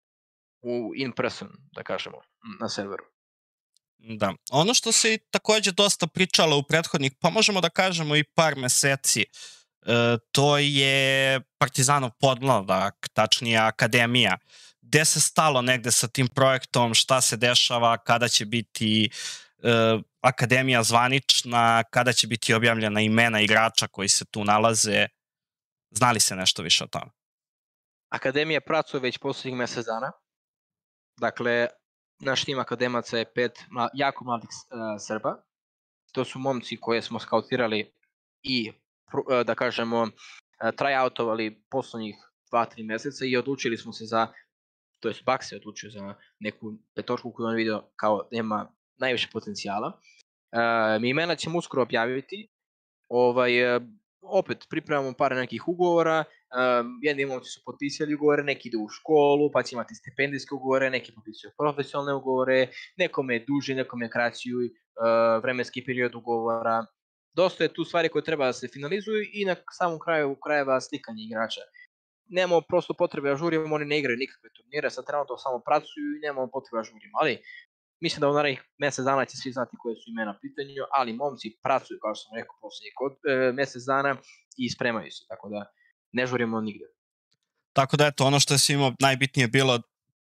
u in person, da kažemo, na serveru. Da. Ono što se takođe dosta pričalo u prethodnih, pa možemo da kažemo i par meseci, e, to je Partizanov podmladak, tačnije akademija. Gde se stalo negde sa tim projektom, šta se dešava, kada će biti e, akademija zvanična, kada će biti objavljena imena igrača koji se tu nalaze, znali se nešto više o tome? Akademija pracuje već poslednjih mesec dana. Dakle, naš tim akademaca je pet mla, jako mladih uh, Srba. To su momci koje smo skautirali i, uh, da kažemo, uh, tryoutovali poslednjih dva tri meseca i odlučili smo se za, to jest Bak se odlučio za neku petočku koju on vidio kao nema najviše potencijala. Uh, mi imena ćemo uskoro objaviti. Ovaj, uh, opet pripremamo par nekih ugovora. Um, jedni momci su potpisali ugovore, neki idu u školu, pa će imati stipendijske ugovore, neki potpisuju profesionalne ugovore, nekome je duži, nekome je kraći uh, vremenski period ugovora. Dosta je tu stvari koje treba da se finalizuju i na samom kraju krajeva slikanje igrača. Nemamo prosto potrebe da žurimo, oni ne igraju nikakve turnire, sad trenutno samo pracuju i nemamo potrebe da žurimo, ali mislim da u narednih mesec dana će svi znati koje su imena u pitanju, ali momci pracuju, kao što sam rekao, poslednjih e, mesec dana i spremaju se, tako da ne žurimo nigde. Tako da eto, ono što je svima najbitnije bilo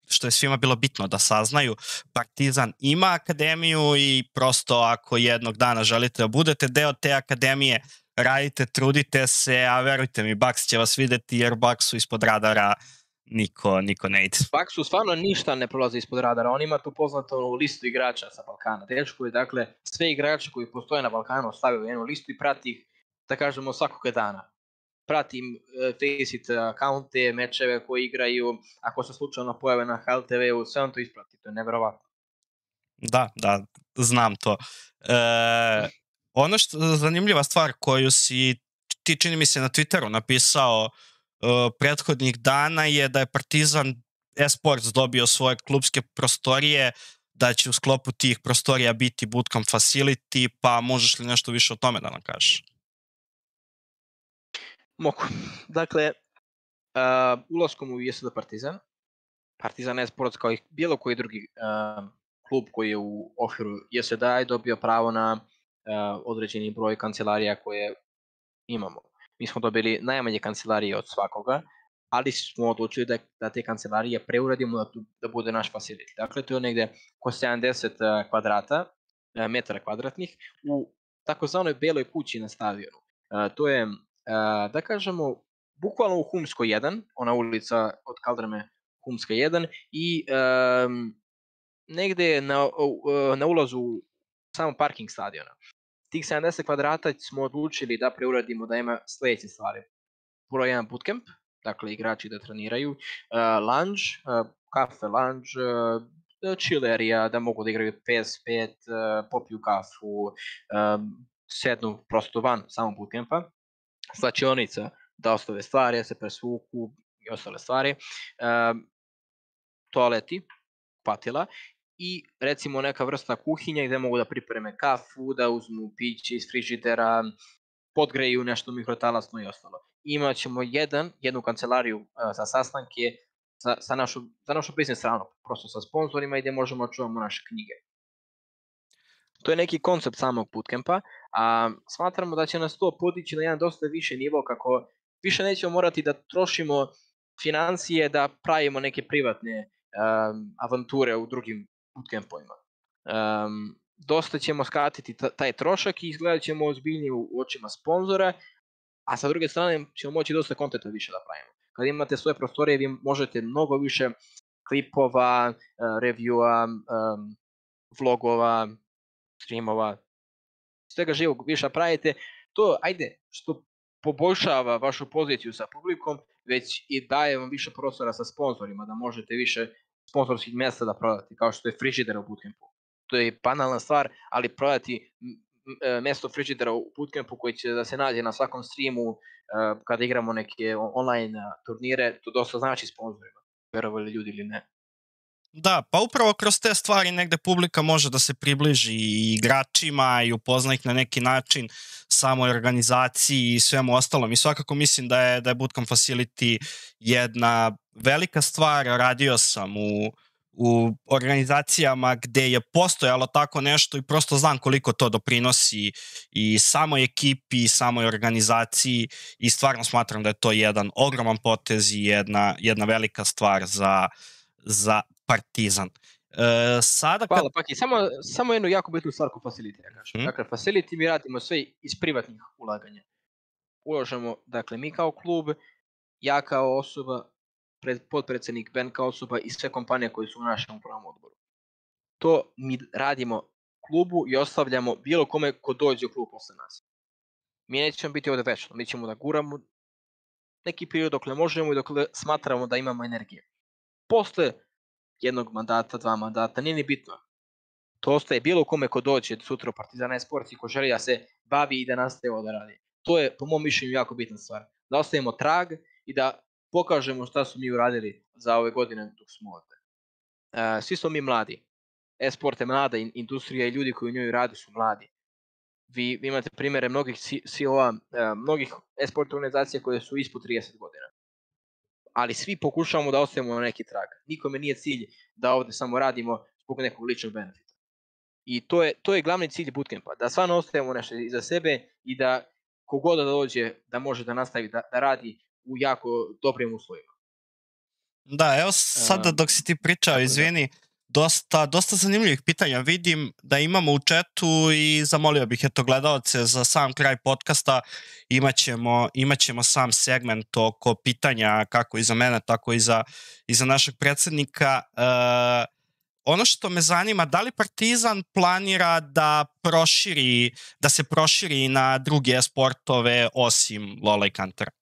što je svima bilo bitno da saznaju, Partizan ima akademiju i prosto ako jednog dana želite da budete deo te akademije, radite, trudite se, a verujte mi, Bucks će vas videti jer Bucksu ispod radara niko, niko ne ide. Bucksu stvarno ništa ne prolazi ispod radara, on ima tu poznatu listu igrača sa Balkana. Dečko je, dakle, sve igrače koji postoje na Balkanu stavio u jednu listu i prati ih, da kažemo, svakog dana. Pratim uh, Faceit akaunte, mečeve koji igraju, ako se slučajno pojave na H L T V-u, sve on to isprati, to je neverovatno. Da, da, znam to. E, ono što zanimljiva stvar koju si ti, čini mi se, na Twitteru napisao uh, prethodnih dana je da je Partizan Esports dobio svoje klubske prostorije, da će u sklopu tih prostorija biti bootcamp facility, pa možeš li nešto više o tome da nam kažeš? Mogu. Dakle, uh, ulaskom u J S D Partizan, Partizan Esports kao i bilo koji drugi uh, klub koji je u okviru J S D-a je dobio pravo na uh, određeni broj kancelarija koje imamo. Mi smo dobili najmanje kancelarije od svakoga, ali smo odlučili da, da te kancelarije preuradimo da, da bude naš facility. Dakle, to je negde oko sedamdeset kvadrata, metara kvadratnih, u takozvanoj beloj kući na stadionu. Uh, to je, uh, da kažemo, bukvalno u Humskoj jedan, ona ulica od Kaldrme Humska jedan, i um, negde na, uh, na ulazu u samo parking stadiona. Tih sedamdeset kvadrata smo odlučili da preuradimo da ima sledeće stvari. Broj jedan bootcamp, dakle igrači da treniraju, uh, lounge, uh, kafe lounge, uh, chillerija, da mogu da igraju P S pet, uh, popiju kafu, um, sednu prosto van samog bootcampa, slačionica da ostave stvari, se presvuku i ostale stvari, um, toaleti, patila, i recimo neka vrsta kuhinja gde mogu da pripreme kafu, da uzmu piće iz frižidera, podgreju nešto mikrotalasno i ostalo. Imaćemo jedan, jednu kancelariju uh, za sastanke sa, sa, našu, za našu biznis stranu, prosto sa sponsorima i gde možemo da čuvamo naše knjige. To je neki koncept samog bootcampa, a smatramo da će nas to podići na jedan dosta više nivo, kako više nećemo morati da trošimo financije da pravimo neke privatne um, avanture u drugim bootcampovima. Um, dosta ćemo skratiti taj trošak i izgledat ćemo ozbiljnije u očima sponzora, a sa druge strane ćemo moći dosta kontenta više da pravimo. Kad imate svoje prostorije, vi možete mnogo više klipova, uh, reviewa, um, vlogova, streamova, svega živog više pravite. To, ajde, što poboljšava vašu poziciju sa publikom, već i daje vam više prostora sa sponsorima, da možete više sponsorskih mjesta da prodati, kao što je frižider u bootcampu. To je banalna stvar, ali prodati mjesto frižidera u bootcampu koji će da se nađe na svakom streamu uh, kada igramo neke online turnire, to dosta znači sponsorima, verovali ljudi ili ne. Da, pa upravo kroz te stvari negde publika može da se približi i igračima i upozna ih na neki način samoj organizaciji i svemu ostalom. I svakako mislim da je, da je bootcamp facility jedna velika stvar. Radio sam u, u organizacijama gde je postojalo tako nešto i prosto znam koliko to doprinosi i samoj ekipi i samoj organizaciji i stvarno smatram da je to jedan ogroman potez i jedna, jedna velika stvar za, za Partizan. E, sada kad... Hvala, Paki. Samo, samo jednu jako bitnu stvar ko facility, ja kažem. Hmm. Dakle, facility mi radimo sve iz privatnih ulaganja. Ulažemo, dakle, mi kao klub, ja kao osoba, pred, podpredsednik Ben kao osoba i sve kompanije koje su u našem upravnom odboru. To mi radimo klubu i ostavljamo bilo kome ko dođe u klub posle nas. Mi nećemo biti ovde večno, mi ćemo da guramo neki period dok ne možemo i dok smatramo da imamo energije. Posle jednog mandata, dva mandata, nije ni bitno. To ostaje bilo kome ko dođe sutra u Partizan Esports i ko želi da se bavi i da nastaje ovo da radi. To je, po mom mišljenju, jako bitna stvar. Da ostavimo trag i da pokažemo šta su mi uradili za ove godine dok smo ovde. Uh, svi smo mi mladi. Esport je mlada industrija i ljudi koji u njoj rade su mladi. Vi, vi imate primere mnogih C E O-a, uh, mnogih esport organizacija koje su ispod trideset godina. Ali svi pokušavamo da ostavimo neki trag. Nikome nije cilj da ovde samo radimo zbog nekog ličnog benefita. I to je, to je glavni cilj bootcampa, da stvarno ostavimo nešto iza sebe i da kogod da dođe da može da nastavi da, da radi u jako dobrim uslovima. Da, evo sada Um, dok si ti pričao, tako da. izvini, dosta, dosta zanimljivih pitanja vidim da imamo u chatu i zamolio bih eto gledalce za sam kraj podcasta imaćemo, imaćemo sam segment oko pitanja kako i za mene, tako i za, i za našeg predsjednika. E, ono što me zanima, da li Partizan planira da proširi, da se proširi na druge e-sportove osim Lola i Kantara?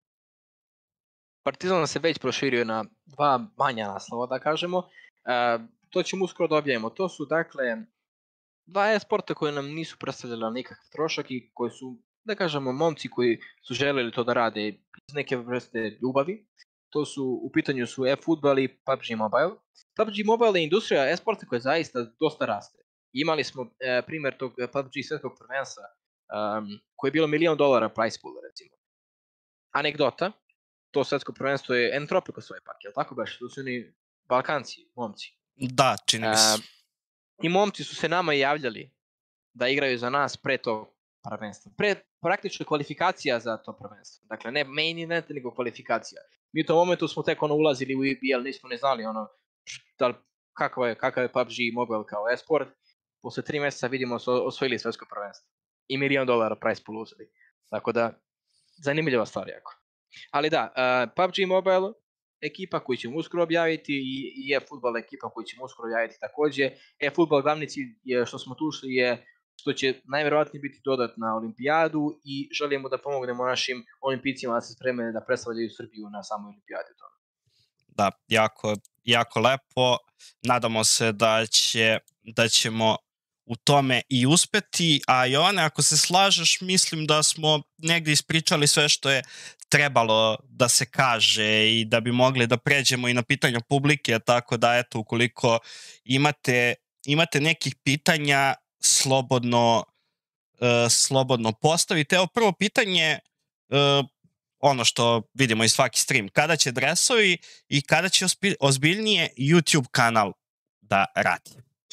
Partizan se već proširio na dva manja naslova, da kažemo. Uh, to ćemo uskoro dobijemo. To su, dakle, dva e-sporta koje nam nisu predstavljala nikakav trošak i koji su, da kažemo, momci koji su željeli to da rade iz neke vrste ljubavi. To su, u pitanju su e-futbal i P U B G Mobile. P U B G Mobile je industrija e-sporta koja zaista dosta raste. Imali smo e, primjer tog P U B G svjetskog prvenstva um, koji je bilo milion dolara price pool, recimo. Anegdota, to svjetsko prvenstvo je Entropico svoj pak, jel tako baš? To su oni Balkanci, momci. Da, čini mi se. Uh, ti momci su se nama javljali da igraju za nas pre tog prvenstva. Pre praktično kvalifikacija za to prvenstvo. Dakle, ne main event, nego kvalifikacija. Mi u tom momentu smo tek ono ulazili u E B L, nismo ne znali ono, da, kakav, je, kakav je P U B G Mobile kao e-sport. Posle tri mjeseca vidimo su osvojili svjetsko prvenstvo. I milion dolara price pool uzeli. Tako da, zanimljiva stvar jako. Ali da, uh, P U B G Mobile ekipa koju ćemo uskoro objaviti i, i e-futbal ekipa koju ćemo uskoro objaviti također. E-futbal glavni cilj je što smo tu ušli je što će najvjerojatnije biti dodat na olimpijadu i želimo da pomognemo našim olimpijcima da se spreme da predstavljaju Srbiju na samoj olimpijadi. Da, jako, jako lepo. Nadamo se da, će, da ćemo u tome i uspeti, a Jovane, ako se slažeš, mislim da smo negdje ispričali sve što je trebalo da se kaže i da bi mogli da pređemo i na pitanja publike, tako da eto, ukoliko imate, imate nekih pitanja, slobodno, uh, slobodno postavite. Evo prvo pitanje, uh, ono što vidimo i svaki stream, kada će dresovi i kada će ozbiljnije YouTube kanal da radi?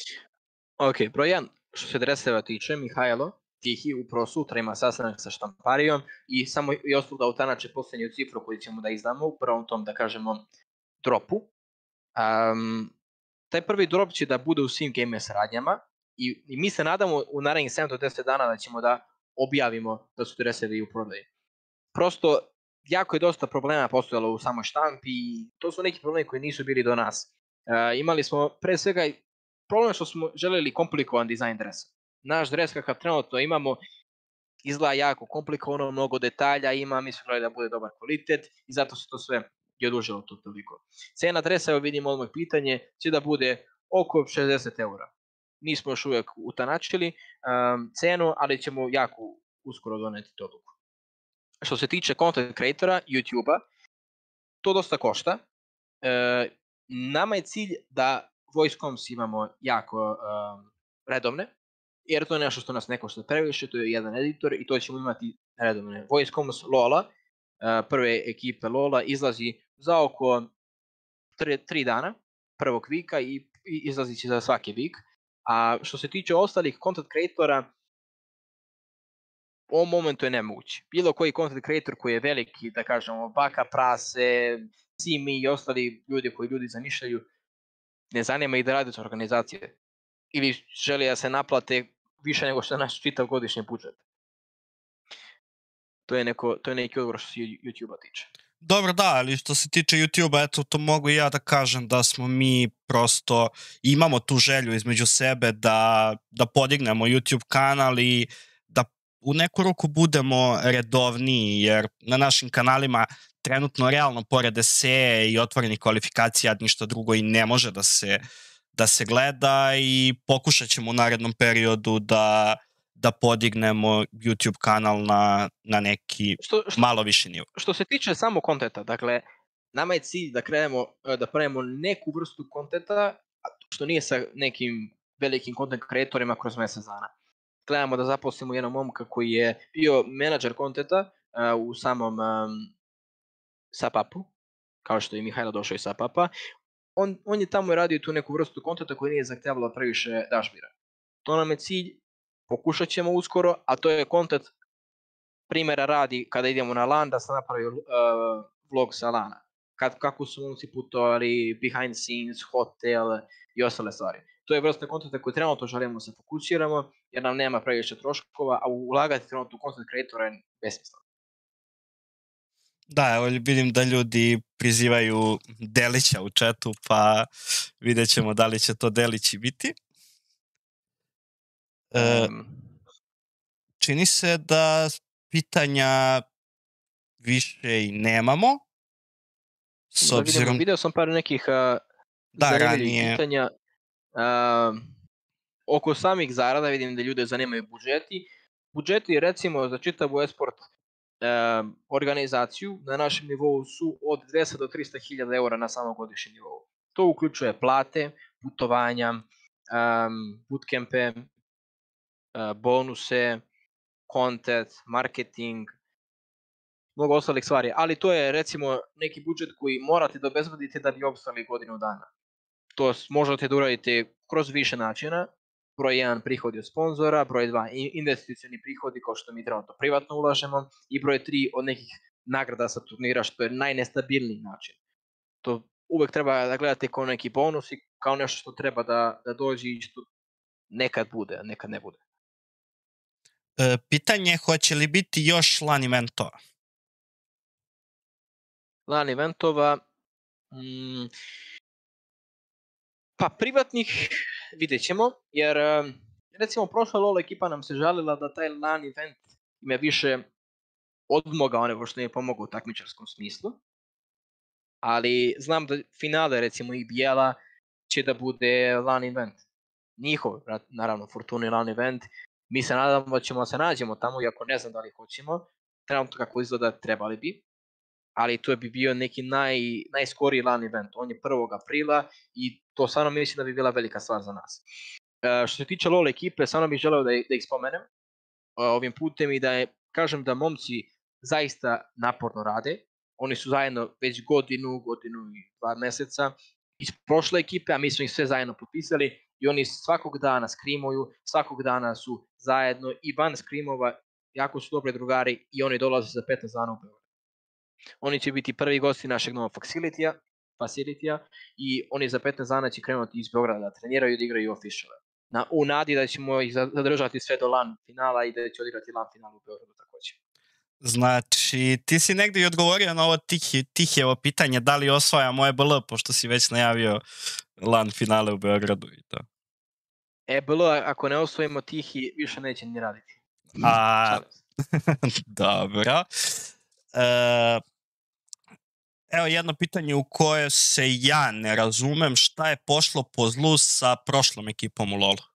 Ok, broj jedan, što se dreseva tiče, Mihajlo Tihi upravo sutra ima sastanak sa štamparijom i samo i ostalo da utanače posljednju cifru koju ćemo da izdamo u prvom tom, da kažemo, dropu. Um, taj prvi drop će da bude u svim Game S radnjama i, i mi se nadamo u narednih sedam do deset dana da ćemo da objavimo da su dresevi u prodaji. Prosto, jako je dosta problema postojalo u samoj štampi i to su neki problemi koji nisu bili do nas. Uh, imali smo pre svega problem što smo željeli komplikovan dizajn dresa. Naš dres kakav trenutno imamo izgleda jako komplikovano, mnogo detalja ima, mi smo gledali da bude dobar kvalitet i zato se to sve je odužilo to toliko. Cena dresa, evo vidimo odmah pitanje, će da bude oko šezdeset eura. Nismo još uvijek utanačili um, cenu, ali ćemo jako uskoro doneti to odluku. Što se tiče content creatora, YouTube-a, to dosta košta. E, nama je cilj da voice comms imamo jako um, redovne, jer to je nešto što nas ne košta previše, to je jedan editor i to ćemo imati redovne. Voice comms Lola, uh, prve ekipe Lola, izlazi za oko tri dana, prvog vika i, i izlazi će za svaki vik. A što se tiče ostalih content creatora, u ovom momentu je nemoguće. Bilo koji content creator koji je veliki, da kažemo, Baka Prase, Simi i ostali ljudi koji ljudi zamišljaju, ne zanima ih da rade od organizacije. Ili želi da se naplate više nego što je naš čitav godišnji budžet. To je, neko, to je neki odgovor što se YouTube-a tiče. Dobro, da, ali što se tiče YouTube-a, eto, to mogu i ja da kažem da smo mi prosto, imamo tu želju između sebe da, da podignemo YouTube kanal i da u neku ruku budemo redovniji, jer na našim kanalima trenutno realno pored eseje i otvorenih kvalifikacija ništa drugo i ne može da se, da se gleda i pokušat ćemo u narednom periodu da, da podignemo YouTube kanal na, na neki što, što, malo viši nivo. Što se tiče samo kontenta, dakle, nama je cilj da krenemo, da pravimo neku vrstu kontenta, što nije sa nekim velikim content kreatorima kroz mjesec dana. Gledamo da zaposlimo jednog momka koji je bio menadžer kontenta uh, u samom um, Sapapu, kao što je Mihajlo došao iz Sapapa. On, on je tamo radio tu neku vrstu kontenta koji nije zahtjevalo previše dašbira. To nam je cilj, pokušat ćemo uskoro, a to je kontent primjera radi kada idemo na LAN da sam napravio uh, vlog sa LANa. kad, kako su momci putovali, behind scenes, hotel i ostale stvari. To je vrsta kontenta koju trenutno želimo se fokusiramo, jer nam nema previše troškova, a ulagati trenutno u content creatora je besmisleno. Da, evo vidim da ljudi prizivaju Delića u chatu, pa vidjet ćemo da li će to Delići biti. E, Um, čini se da pitanja više i nemamo. S da vidimo, obzirom... video sam par nekih uh, Da, zanimljivih ranije. pitanja. Uh, oko samih zarada vidim da ljude zanimaju budžeti. Budžeti recimo za čitavu esport uh, organizaciju na našem nivou su od dvesta do trista hiljada eura na samogodišnjem nivou. To uključuje plate, putovanja, um, bootcampe, uh, bonuse, content, marketing, mnogo ostalih stvari, ali to je recimo neki budžet koji morate da obezbedite da bi opstali godinu dana. To možete da uradite kroz više načina. Broj jedan, prihodi od sponzora, broj dva, investicioni prihodi kao što mi trenutno privatno ulažemo i broj tri, od nekih nagrada sa turnira, što je najnestabilniji način. To uvek treba da gledate kao neki bonus i kao nešto što treba da, da dođe i što nekad bude, a nekad ne bude. E, pitanje je hoće li biti još LAN eventova? LAN eventova, mm, pa privatnih vidjet ćemo, jer recimo prošla LoL ekipa nam se žalila da taj LAN event im je više odmogao nego što im je pomogao u takmičarskom smislu, ali znam da finale recimo i Bijela će da bude LAN event. Njihov, naravno, Fortuna LAN event. Mi se nadamo da ćemo da se nađemo tamo, iako ne znam da li hoćemo. Trenutno kako izgleda trebali bi. Ali to bi bio neki naj, najskoriji LAN event. On je prvog aprila i to stvarno mislim da bi bila velika stvar za nas. E, što se tiče LoL ekipe, stvarno bih želeo da, da ih spomenem e, ovim putem i da je, kažem da momci zaista naporno rade. Oni su zajedno već godinu, godinu i dva meseca iz prošle ekipe, a mi smo ih sve zajedno potpisali i oni svakog dana skrimuju, svakog dana su zajedno i van skrimova, jako su dobre drugari i oni dolaze za petnaest dana u Beograd. Oni će biti prvi gosti našeg novog facilitija, facilitija i oni za petnaest dana će krenuti iz Beograda da treniraju i da igraju officiale. Na, u nadi da ćemo ih zadržati sve do LAN finala i da će odigrati LAN final u Beogradu također. Znači, ti si negdje i odgovorio na ovo tihi, tihevo pitanje da li osvajamo E B L, pošto si već najavio LAN finale u Beogradu i to. E B L, ako ne osvojimo tihi, više neće ni raditi. A, dobro. E, evo jedno pitanje u koje se ja ne razumem, šta je pošlo po zlu sa prošlom ekipom u LoL-u?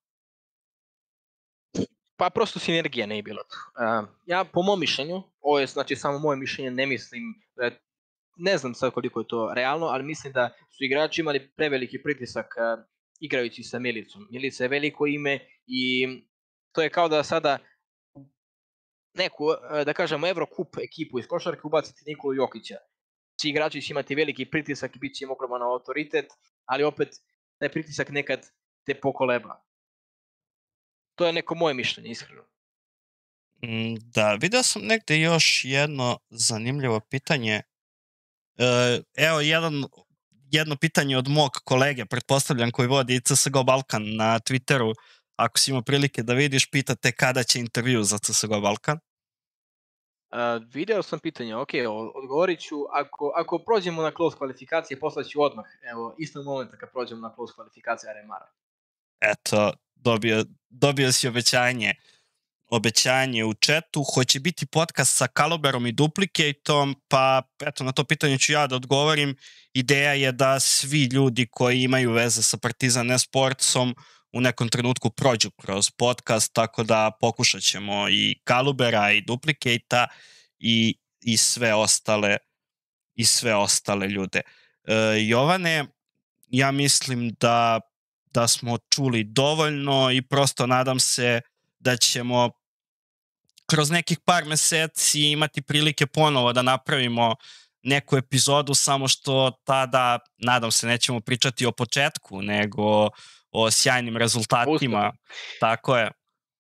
Pa prosto sinergija ne je bilo tu. Uh, ja po mom mišljenju, ovo je znači samo moje mišljenje, ne mislim, da, ne znam sad koliko je to realno, ali mislim da su igrači imali preveliki pritisak uh, igrajući sa Milicom. Milica je veliko ime i to je kao da sada neku, uh, da kažemo, Evrokup ekipu iz košarke ubaciti Nikolu Jokića. Svi igrači će imati veliki pritisak i bit će im ogroman autoritet, ali opet taj pritisak nekad te pokoleba. To je neko moje mišljenje, iskreno. Da, vidio sam negde još jedno zanimljivo pitanje. Evo, jedan, jedno pitanje od mog kolege, pretpostavljam, koji vodi C S G O Balkan na Twitteru. Ako si imao prilike da vidiš, pitate kada će intervju za C S G O Balkan. Uh, video sam pitanje, ok, odgovorit ću, ako, ako prođemo na close kvalifikacije, poslaću odmah, evo, istog momenta kad prođemo na close kvalifikacije R M R-a. Eto, dobio, dobio si obećanje, obećanje u chatu. Hoće biti podcast sa Kaluberom i Duplicateom, pa eto, na to pitanje ću ja da odgovorim. Ideja je da svi ljudi koji imaju veze sa Partizan eSportsom u nekom trenutku prođu kroz podcast, tako da pokušat ćemo i Kalubera i Duplicata i, i sve ostale i sve ostale ljude. E, Jovane, ja mislim da da smo čuli dovoljno i prosto nadam se da ćemo kroz nekih par meseci imati prilike ponovo da napravimo neku epizodu, samo što tada, nadam se, nećemo pričati o početku, nego o sjajnim rezultatima. Uspred. Tako je.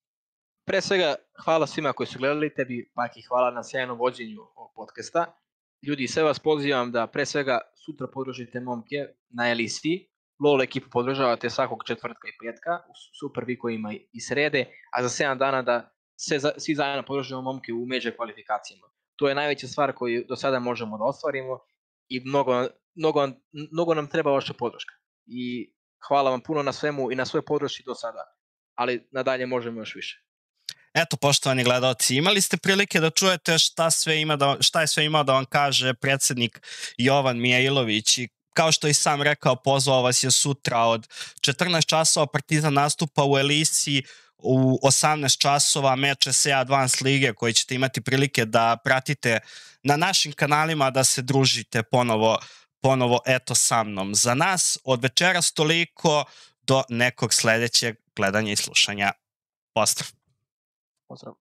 Pre svega, hvala svima koji su gledali, tebi, Paki, hvala na sjajnom vođenju ovog podcasta. ljudi, sve vas pozivam da pre svega sutra podržite momke na L E C. LOL ekipu podržavate svakog četvrtka i petka, u Super Weekovima i srede, a za sedam dana da sve, svi zajedno podržimo momke u među kvalifikacijama. To je najveća stvar koju do sada možemo da ostvarimo i mnogo, mnogo, mnogo nam treba vaša podrška. I hvala vam puno na svemu i na svoj podršci do sada, ali nadalje možemo još više. Eto, poštovani gledalci, imali ste prilike da čujete šta, sve ima da, šta je sve imao da vam kaže predsjednik Jovan Mijailović i kao što i sam rekao, pozvao vas je sutra od četrnaest časova Partizan nastupa u Elisi, u osamnaest časova meč S A Advanced lige koji ćete imati prilike da pratite na našim kanalima, da se družite ponovo, ponovo eto sa mnom. Za nas od večeras toliko, do nekog sledećeg gledanja i slušanja. Pozdrav! Pozdrav!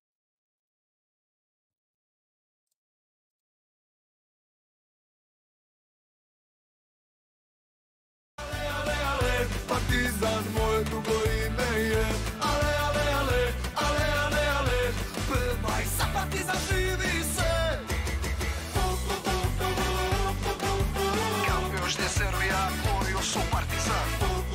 Partizan, moje drugo ime je. Ale, ale, ale, ale, ale, ale, pevaj sa Partizan, živi se. Campeões de Serbia, oi, eu sou Partizan.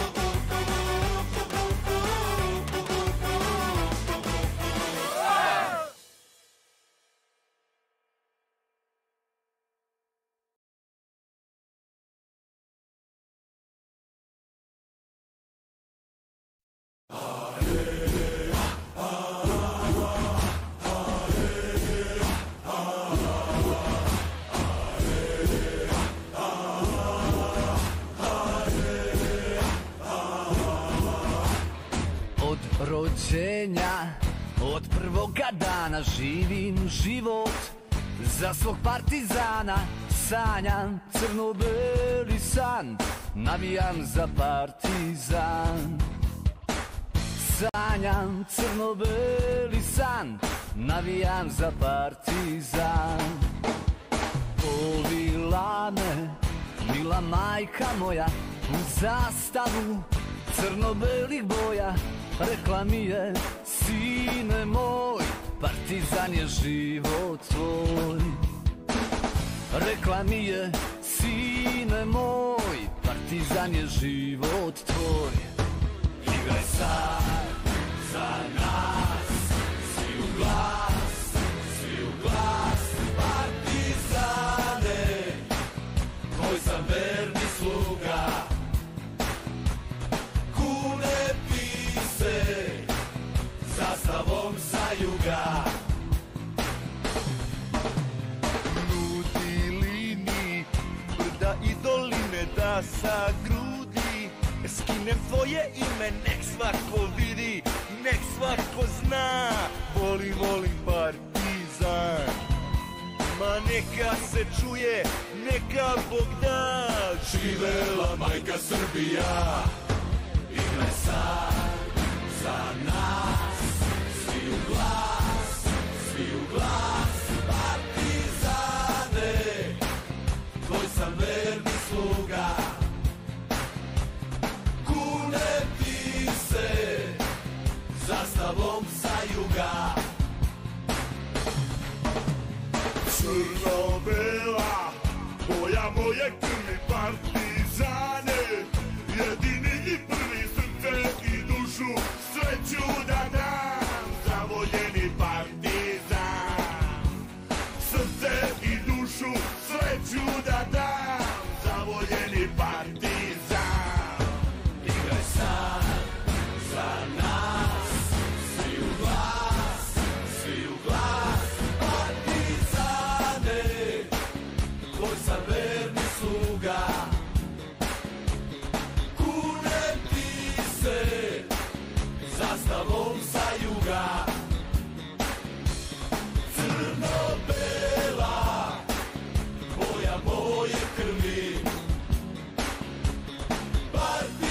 Rođenja, od prvoga dana živim život za svog Partizana, sanjam crno-beli san, navijam za Partizan. Sanjam crno-beli san, navijam za Partizan. Povila me mila majka moja u zastavu crno-belih boja, rekla mi je, sine moj, Partizan je život tvoj. Rekla mi je, sine moj, Partizan je život tvoj. Igraj sad za nas, svi u glas, svi u glas, Partizane, tvoj sam verni sluga. Zastavom sa juga. Nudili mi brda i doline da sagrudi, skinem tvoje ime, nek svako vidi, nek svako zna. Volim, volim Partizan, ma neka se čuje, neka Bog da. Živela majka Srbija, igraj sad za nas, svi u glas, svi u glas, Partizane, tvoj sam verni sluga. Kunem ti se, zastavom sa juga. Crno-bela, boja moje krvi, Partizane, jedini